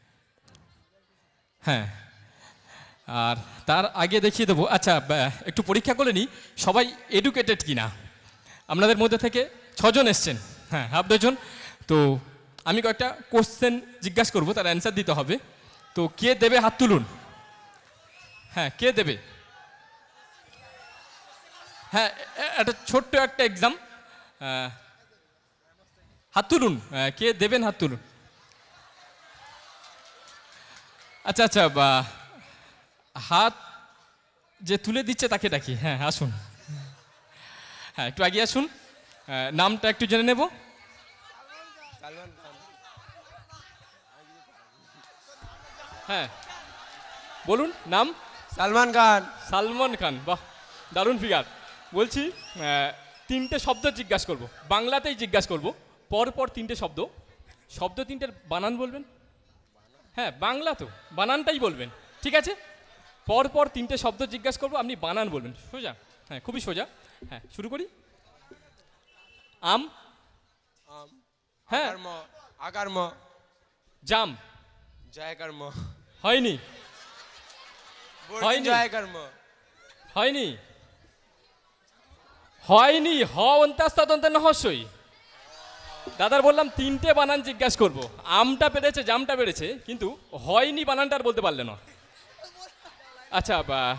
হ্যাঁ, আর তার আগে দেখিয়ে দেবো। আচ্ছা, একটু পরীক্ষা করে নিই সবাই এডুকেটেড কিনা। আপনাদের মধ্যে থেকে 6 জন এসছেন, হ্যাঁ, হাফ ডজন। তো আমি কয়েকটা কোশ্চেন জিজ্ঞাসা করবো, তার অ্যান্সার দিতে হবে। তো কে দেবে হাত তুলুন। হ্যাঁ, কে দেবে? হ্যাঁ, একটা ছোট্ট একটা এক্সাম, হাত তুলুন। কে দেবেন হাত তুলুন। আচ্ছা আচ্ছা, হাত যে তুলে দিচ্ছে তাকে ডাকি। হ্যাঁ, আসুন। হ্যাঁ, একটু আগে আসুন। নামটা একটু জেনে নেব। হ্যাঁ, বলুন নাম। সালমান খান। সালমান খান, বাহ, দারুণ ফিগার। বলছি 3টে শব্দ জিজ্ঞাসা করব, বাংলাতেই জিজ্ঞাসা করব। পরপর 3টে শব্দ, শব্দ 3টের বানান বলবেন। হ্যাঁ, বাংলা তো, বানানটাই বলবেন, ঠিক আছে? পরপর 3টে শব্দ জিজ্ঞাসা করবো, আপনি বানান বলবেন। সোজা? হ্যাঁ, খুবই সোজা। হ্যাঁ, শুরু করি। আম। হ্যাঁ, আগারম। জাম। জয়কর্ম। হয়নি, হয়নি, জয়কর্ম। হয়নি, হয়নি। হ অন্তাস তদন্ত নহস্যই। দাদার বললাম 3টে বানান জিজ্ঞাসা করবো। আমটা পেরেছে, জামটা পেরেছে, কিন্তু হয়নি বানানটা আর বলতে পারলে না। আচ্ছা,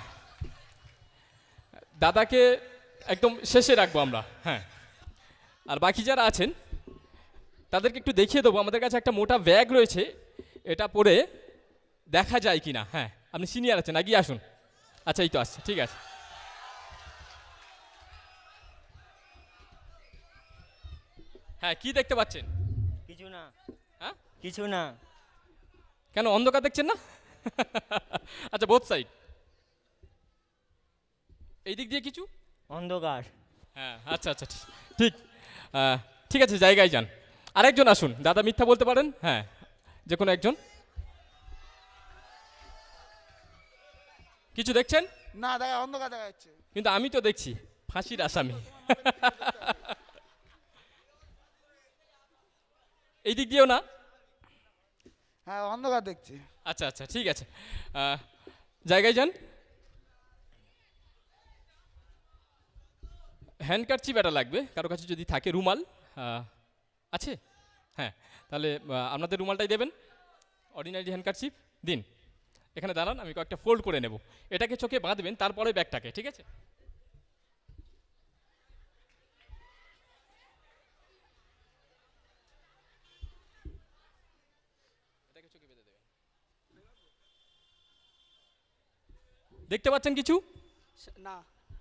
দাদাকে একদম শেষে রাখবো আমরা। হ্যাঁ, আর বাকি যারা আছেন তাদেরকে একটু দেখিয়ে দেবো। আমাদের কাছে একটা মোটা ব্যাগ রয়েছে, এটা পরে দেখা যায় কি না। হ্যাঁ, আপনি সিনিয়র আছেন, এগিয়ে আসুন। আচ্ছা, এই তো আসছে, ঠিক আছে। হ্যাঁ, কি দেখতে পাচ্ছেন? কিছু না। হ্যাঁ, কিছু না। কেন, অন্ধকার দেখছেন না? আচ্ছা, বোথ সাইড। এই দিক দিয়ে কিছু অন্ধকার। হ্যাঁ, আচ্ছা আচ্ছা, ঠিক, ঠিক আছে, জায়গায় যান। আরেকজন আসুন। দাদা মিথ্যা বলতে পারেন, হ্যাঁ, যে কোনো একজন। কিছু দেখছেন? না, দেখা অন্ধকার দেখা যাচ্ছে। কিন্তু আমি তো দেখছি ফাঁসির আসামি। এই দিক দিয়েও না? হ্যাঁ, অন্ধকার দেখছি। আচ্ছা আচ্ছা, ঠিক আছে, জায়গায় যান। হ্যান্ডকারচিপ এটা লাগবে, কারো কাছে যদি থাকে। রুমাল আছে? হ্যাঁ, তাহলে আপনাদের রুমালটাই দেবেন। অর্ডিনারি হ্যান্ডকারচিপ দিন। এখানে দাঁড়ান, আমি কয়েকটা ফোল্ড করে নেব। এটাকে চোখে বাঁধবেন, তারপরে ব্যাগটাকে, ঠিক আছে? দেখতে পাচ্ছেন কিছু? না।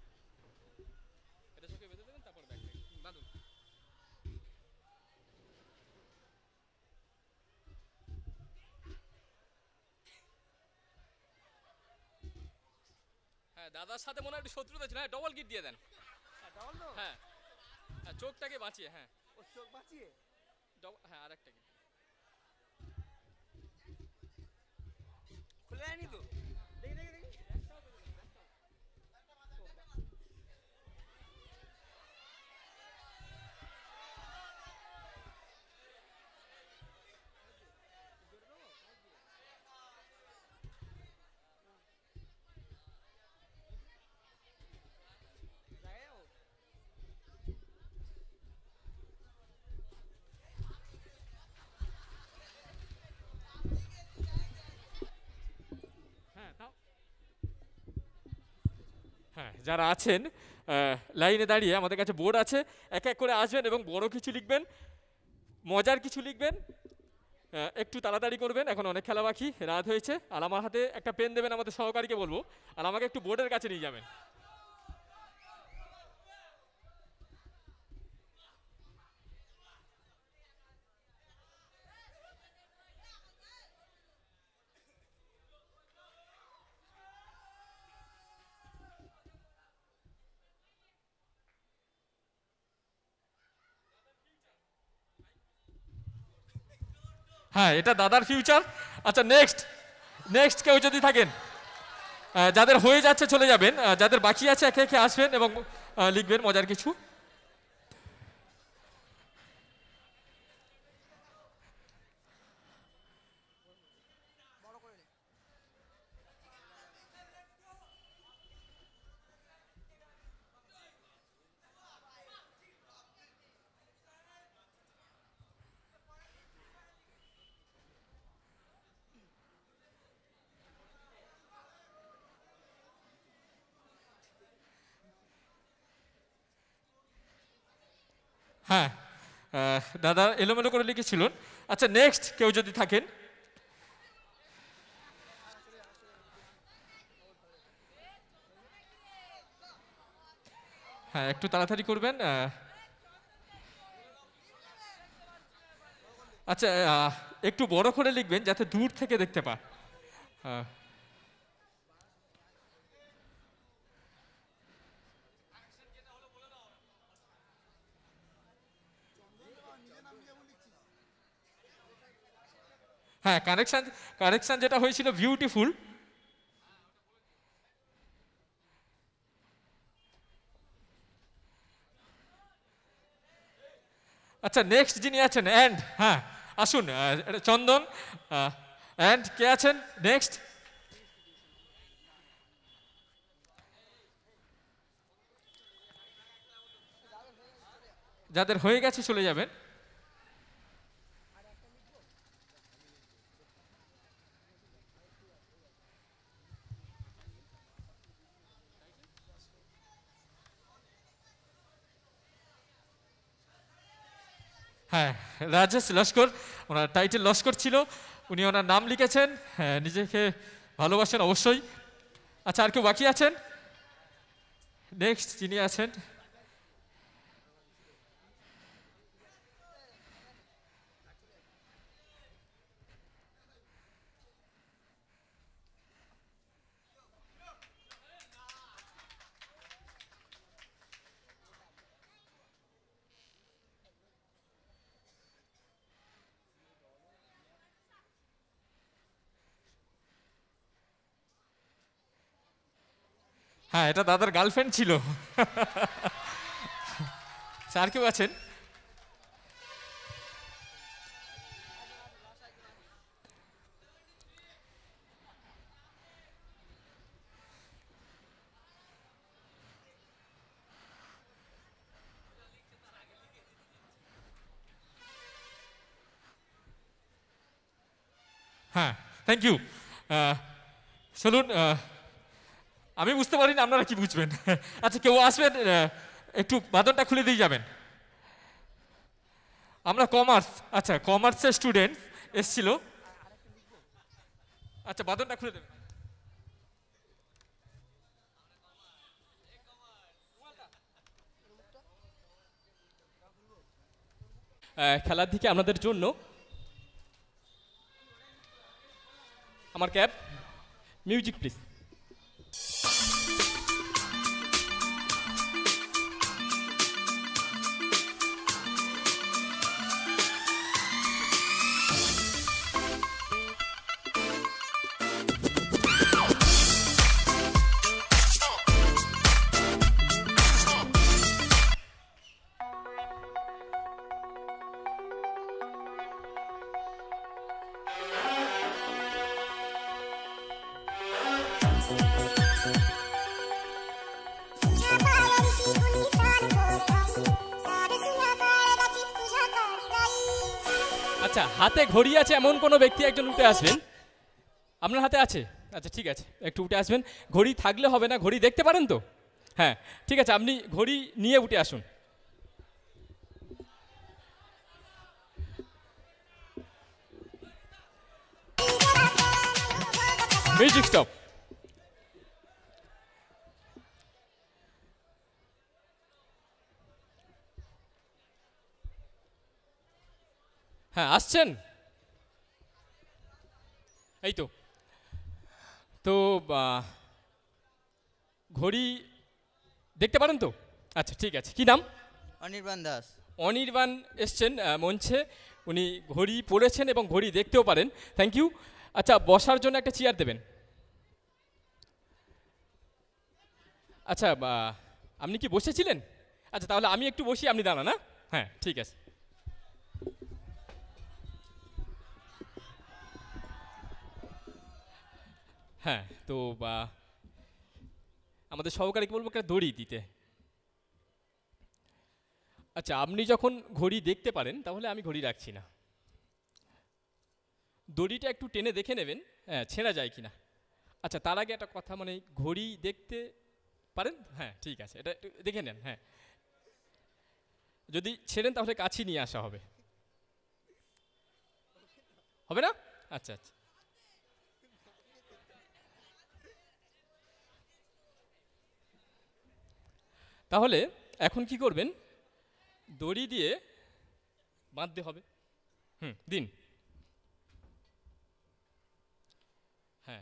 হ্যাঁ, দাদার সাথে মনে হয় একটু শত্রুতা ছিল। হ্যাঁ, ডবল গিট দিয়ে দেন। হ্যাঁ, চোখটাকে বাঁচিয়ে। হ্যাঁ, চোখ বাঁচিয়ে। হ্যাঁ, আরেকটা গিট খুলে যায়নি তো? দেখি দেখি দেখি। যারা আছেন লাইনে দাঁড়িয়ে, আমাদের কাছে বোর্ড আছে, এক এক করে আসবেন এবং বড় কিছু লিখবেন, মজার কিছু লিখবেন। একটু তাড়াতাড়ি করবেন, এখন অনেক খেলা বাকি, রাত হয়েছে। আর আমার হাতে একটা পেন দেবেন, আমাদের সহকারীকে বলবো, আর আমাকে একটু বোর্ডের কাছে নিয়ে যাবেন। হ্যাঁ, এটা দাদার ফিউচার। আচ্ছা, নেক্সট কেউ যদি থাকেন, যাদের হয়ে যাচ্ছে চলে যাবেন, যাদের বাকি আছে একে একে আসবেন এবং লিখবেন মজার কিছু। হ্যাঁ, দাদা এলোমেলো করে লিখেছিলেন। আচ্ছা, নেক্সট কেউ যদি থাকেন, হ্যাঁ একটু তাড়াতাড়ি করবেন। আচ্ছা, একটু বড় করে লিখবেন যাতে দূর থেকে দেখতে পায়। হ্যাঁ, কারেকশন যেটা হয়েছিল বিউটিফুল। আচ্ছা, নেক্সট যিনি আছেন অ্যান্ড, হ্যাঁ আসুন, চন্দন অ্যান্ড কে আছেন নেক্সট? যাদের হয়ে গেছে চলে যাবেন। হ্যাঁ, রাজেশ লস্কর, ওনার টাইটেল লস্কর ছিল, উনি ওনার নাম লিখেছেন। হ্যাঁ, নিজেকে ভালোবাসেন অবশ্যই। আচ্ছা, আর কেউ বাকি আছেন? নেক্সট যিনি আছেন, হ্যাঁ এটা দাদার গার্লফ্রেন্ড ছিল। আর কেউ আছেন? হ্যাঁ, থ্যাংক ইউ। চলুন, আমি বুঝতে পারি না আপনারা কি বুঝবেন। আচ্ছা, কেউ আসবেন, একটু বাদনটা খুলে দিয়ে যাবেন। আমরা কমার্স, আচ্ছা কমার্সের স্টুডেন্ট এসছিল। আচ্ছা, বাদনটা খুলে দেবেন। খেলার দিকে আপনাদের জন্য আমার ক্যাব, মিউজিক প্লিজ। আচ্ছা, হাতে ঘড়ি আছে এমন কোনো ব্যক্তি একজন উঠে আসবেন। আপনার হাতে আছে? আচ্ছা ঠিক আছে, একটু উঠে আসবেন। ঘড়ি থাকলে হবে না, ঘড়ি দেখতে পারেন তো? হ্যাঁ ঠিক আছে, আপনি ঘড়ি নিয়ে উঠে আসুন। Music stop. হ্যাঁ আসছেন, এই তো। তো ঘড়ি দেখতে পারেন তো? আচ্ছা ঠিক আছে, কি নাম? অনির্বাণ দাস। অনির্বাণ এসছেন মঞ্চে, উনি ঘড়ি পড়েছেন এবং ঘড়ি দেখতেও পারেন। Thank you. আচ্ছা বসার জন্য একটা চেয়ার দেবেন। আচ্ছা আপনি কি বসেছিলেন? আচ্ছা তাহলে আমি একটু বসি, আপনি দাঁড়ান। না হ্যাঁ ঠিক আছে। হ্যাঁ তো আমাদের সহকারীকে বলবো একটা দড়ি দিতে। আচ্ছা আপনি যখন ঘড়ি দেখতে পারেন তাহলে আমি ঘড়ি রাখছি না। দড়িটা একটু টেনে দেখে নেবেন হ্যাঁ ছেঁড়া যায় কিনা। আচ্ছা তার আগে একটা কথা, মানে ঘড়ি দেখতে পারেন? হ্যাঁ ঠিক আছে, এটা একটু দেখে নেন। হ্যাঁ যদি ছেড়েন তাহলে কাছে নিয়ে আসা হবে, হবে না? আচ্ছা আচ্ছা তাহলে এখন কি করবেন, দড়ি দিয়ে বাঁধতে হবে। দিন। হ্যাঁ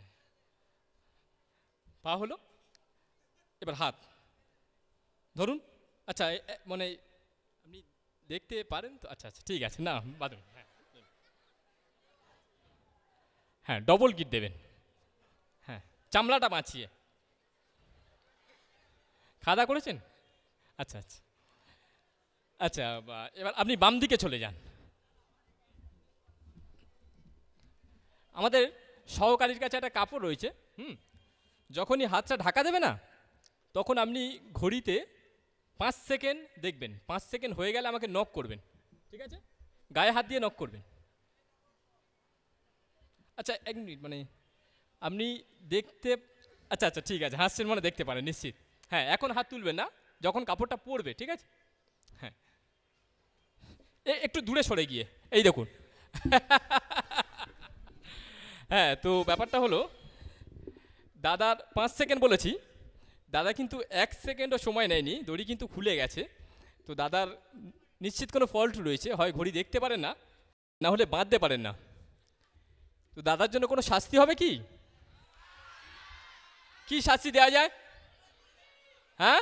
পা হলো, এবার হাত ধরুন। আচ্ছা মানে আপনি দেখতে পারেন তো? আচ্ছা আচ্ছা ঠিক আছে, না বাঁধুন। হ্যাঁ ডবল গিট দেবেন। হ্যাঁ চামড়াটা বাঁচিয়ে। খাওয়া দাওয়া করেছেন? আচ্ছা আচ্ছা আচ্ছা এবার আপনি বাম দিকে চলে যান। আমাদের সহকারীর কাছে একটা কাপড় রয়েছে, যখনই হাতটা ঢাকা দেবে না তখন আপনি ঘড়িতে 5 সেকেন্ড দেখবেন। 5 সেকেন্ড হয়ে গেলে আমাকে নক করবেন, ঠিক আছে? গায়ে হাত দিয়ে নক করবেন। আচ্ছা 1 মিনিট, মানে আপনি দেখতে, আচ্ছা আচ্ছা ঠিক আছে, হাসছেন মানে দেখতে পারেন নিশ্চিত। হ্যাঁ এখন হাত তুলবেন না, যখন কাপড়টা পরবে, ঠিক আছে? হ্যাঁ একটু দূরে সরে গিয়ে, এই দেখুন। হ্যাঁ তো ব্যাপারটা হলো, দাদার 5 সেকেন্ড বলেছি, দাদা কিন্তু 1 সেকেন্ডও সময় নেয়নি, দড়ি কিন্তু খুলে গেছে। তো দাদার নিশ্চিত কোনো ফল্ট রয়েছে, হয় ঘড়ি দেখতে পারেন না, না হলে বাঁধতে পারেন না। তো দাদার জন্য কোনো শাস্তি হবে কি? কি শাস্তি দেওয়া যায়? হ্যাঁ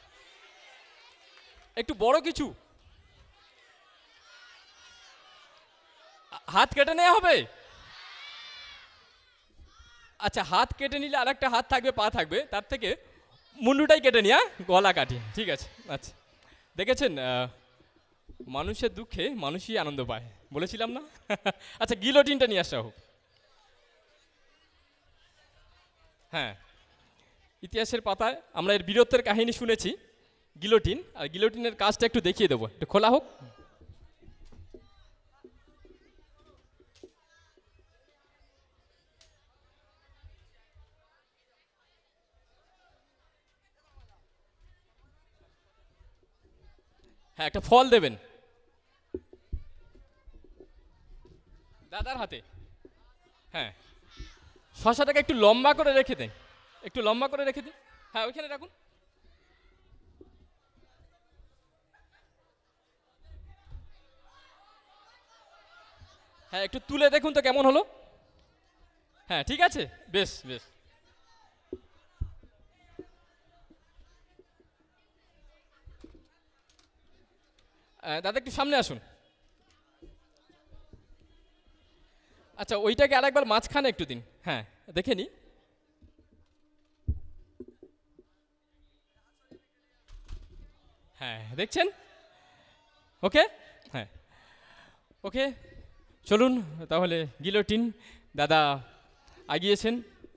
একটু বড় কিছু, হাত কেটে নেওয়া হবে। আচ্ছা হাত কেটে নিলে আর একটা হাত থাকবে, পা থাকবে, তার থেকে মুন্ডুটাই কেটে নিয়ে গলা কাটি, ঠিক আছে? আচ্ছা দেখেছেন, মানুষের দুঃখে মানুষই আনন্দ পায়, বলেছিলাম না? আচ্ছা গিলোটিনটা নিয়ে আসা হোক। হ্যাঁ ইতিহাসের পাতায় আমরা এর বীরত্বের কাহিনী শুনেছি, গিলোটিন। আর গিলোটিনের কাজটা একটু দেখিয়ে দেবো, একটু খোলা হোক। হ্যাঁ একটা ফল দেবেন দাদার হাতে। হ্যাঁ শশাটাকে একটু লম্বা করে রেখে দেন, একটু লম্বা করে রেখে দিন। হ্যাঁ ওইখানে রাখুন। হ্যাঁ একটু তুলে দেখুন তো কেমন হলো। হ্যাঁ ঠিক আছে, বেশ বেশ। দাদা একটু সামনে আসুন। আচ্ছা ওইটাকে আরেকবার মাঝখানে একটু দিন। হ্যাঁ দেখে নি। হ্যাঁ দেখছেন, ওকে। হ্যাঁ ওকে চলুন তাহলে, গিলোটিন দাদা আগিয়েছেন।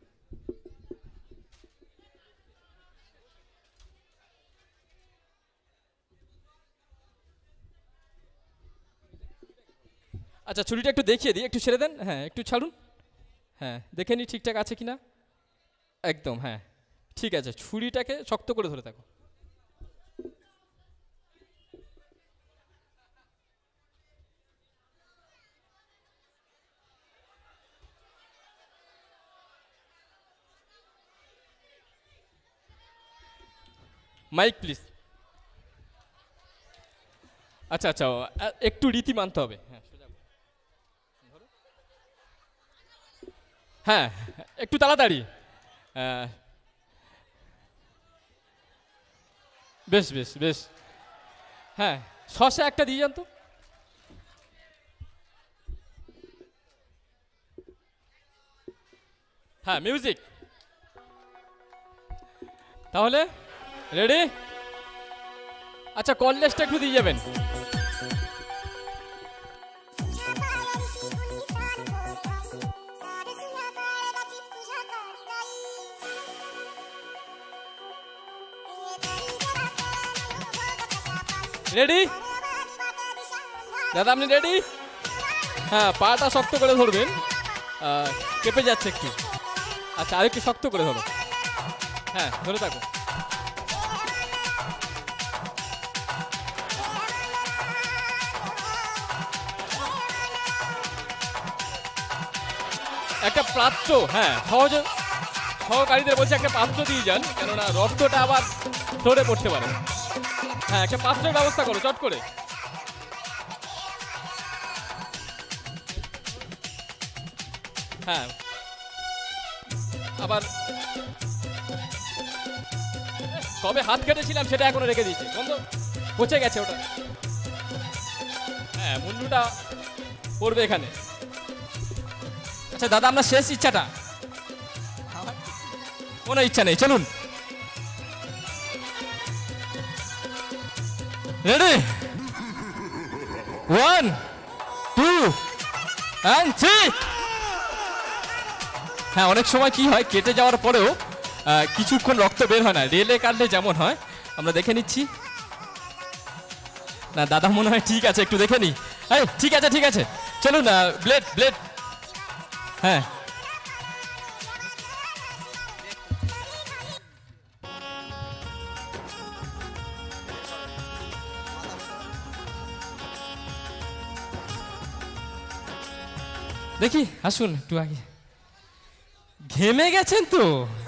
আচ্ছা ছুরিটা একটু দেখিয়ে দিই, একটু ছেড়ে দেন। হ্যাঁ একটু ছাড়ুন। হ্যাঁ দেখে নি ঠিকঠাক আছে কিনা, একদম। হ্যাঁ ঠিক আছে, ছুরিটাকে শক্ত করে ধরে থাকো। Mic please. আচ্ছা আচ্ছা, একটু রীতি মানতে হবে। হ্যাঁ, একটু তাড়াতাড়ি। বেশ বেশ বেশ। হ্যাঁ, শসা একটা দিয়ে যান তো। হ্যাঁ, মিউজিক। তাহলে রেডি? আচ্ছা, কললেসটা একটু দিয়ে যাবেন। রেডি দাদা, আপনি রেডি? হ্যাঁ, পাটা শক্ত করে ধরবেন, কেঁপে যাচ্ছে একটু। আচ্ছা, আরেকটু শক্ত করে ধরো। হ্যাঁ, ধরে থাকো। একটা পাত্র, হ্যাঁ, সহকারীদের বলছে একটা পাত্র দিয়ে যান, কেননা রক্তটা আবার সরে পড়তে পারে। হ্যাঁ, একটা পাত্রের ব্যবস্থা করো চট করে। হ্যাঁ, আবার কবে হাত কেটেছিলাম সেটা এখনো রেখে দিয়েছি, বন্ধ পচে গেছে ওটা। হ্যাঁ, মুন্ডুটা পড়বে এখানে। আচ্ছা দাদা, আপনার শেষ ইচ্ছাটা? কোনো ইচ্ছা নেই, চলুন। রেডি? 1 2 and 3। হ্যাঁ, অনেক সময় কি হয়, কেটে যাওয়ার পরেও কিছুক্ষণ রক্ত বের হয় না, রেলে কাটলে যেমন হয়। আমরা দেখে নিচ্ছি। না দাদা, মনে হয় ঠিক আছে, একটু দেখে নি। এই ঠিক আছে ঠিক আছে, চলুন। Blade blade. হ্যাঁ, দেখি, আসুন একটু আগে। ঘেমে গেছেন তো?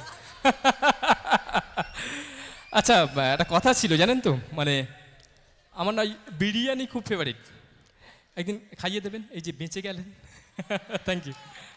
আচ্ছা, একটা কথা ছিল জানেন তো, মানে আমার না বিরিয়ানি খুব ফেভারিট। একদিন খাইয়ে দেবেন, এই যে বেঁচে গেলেন। Thank you.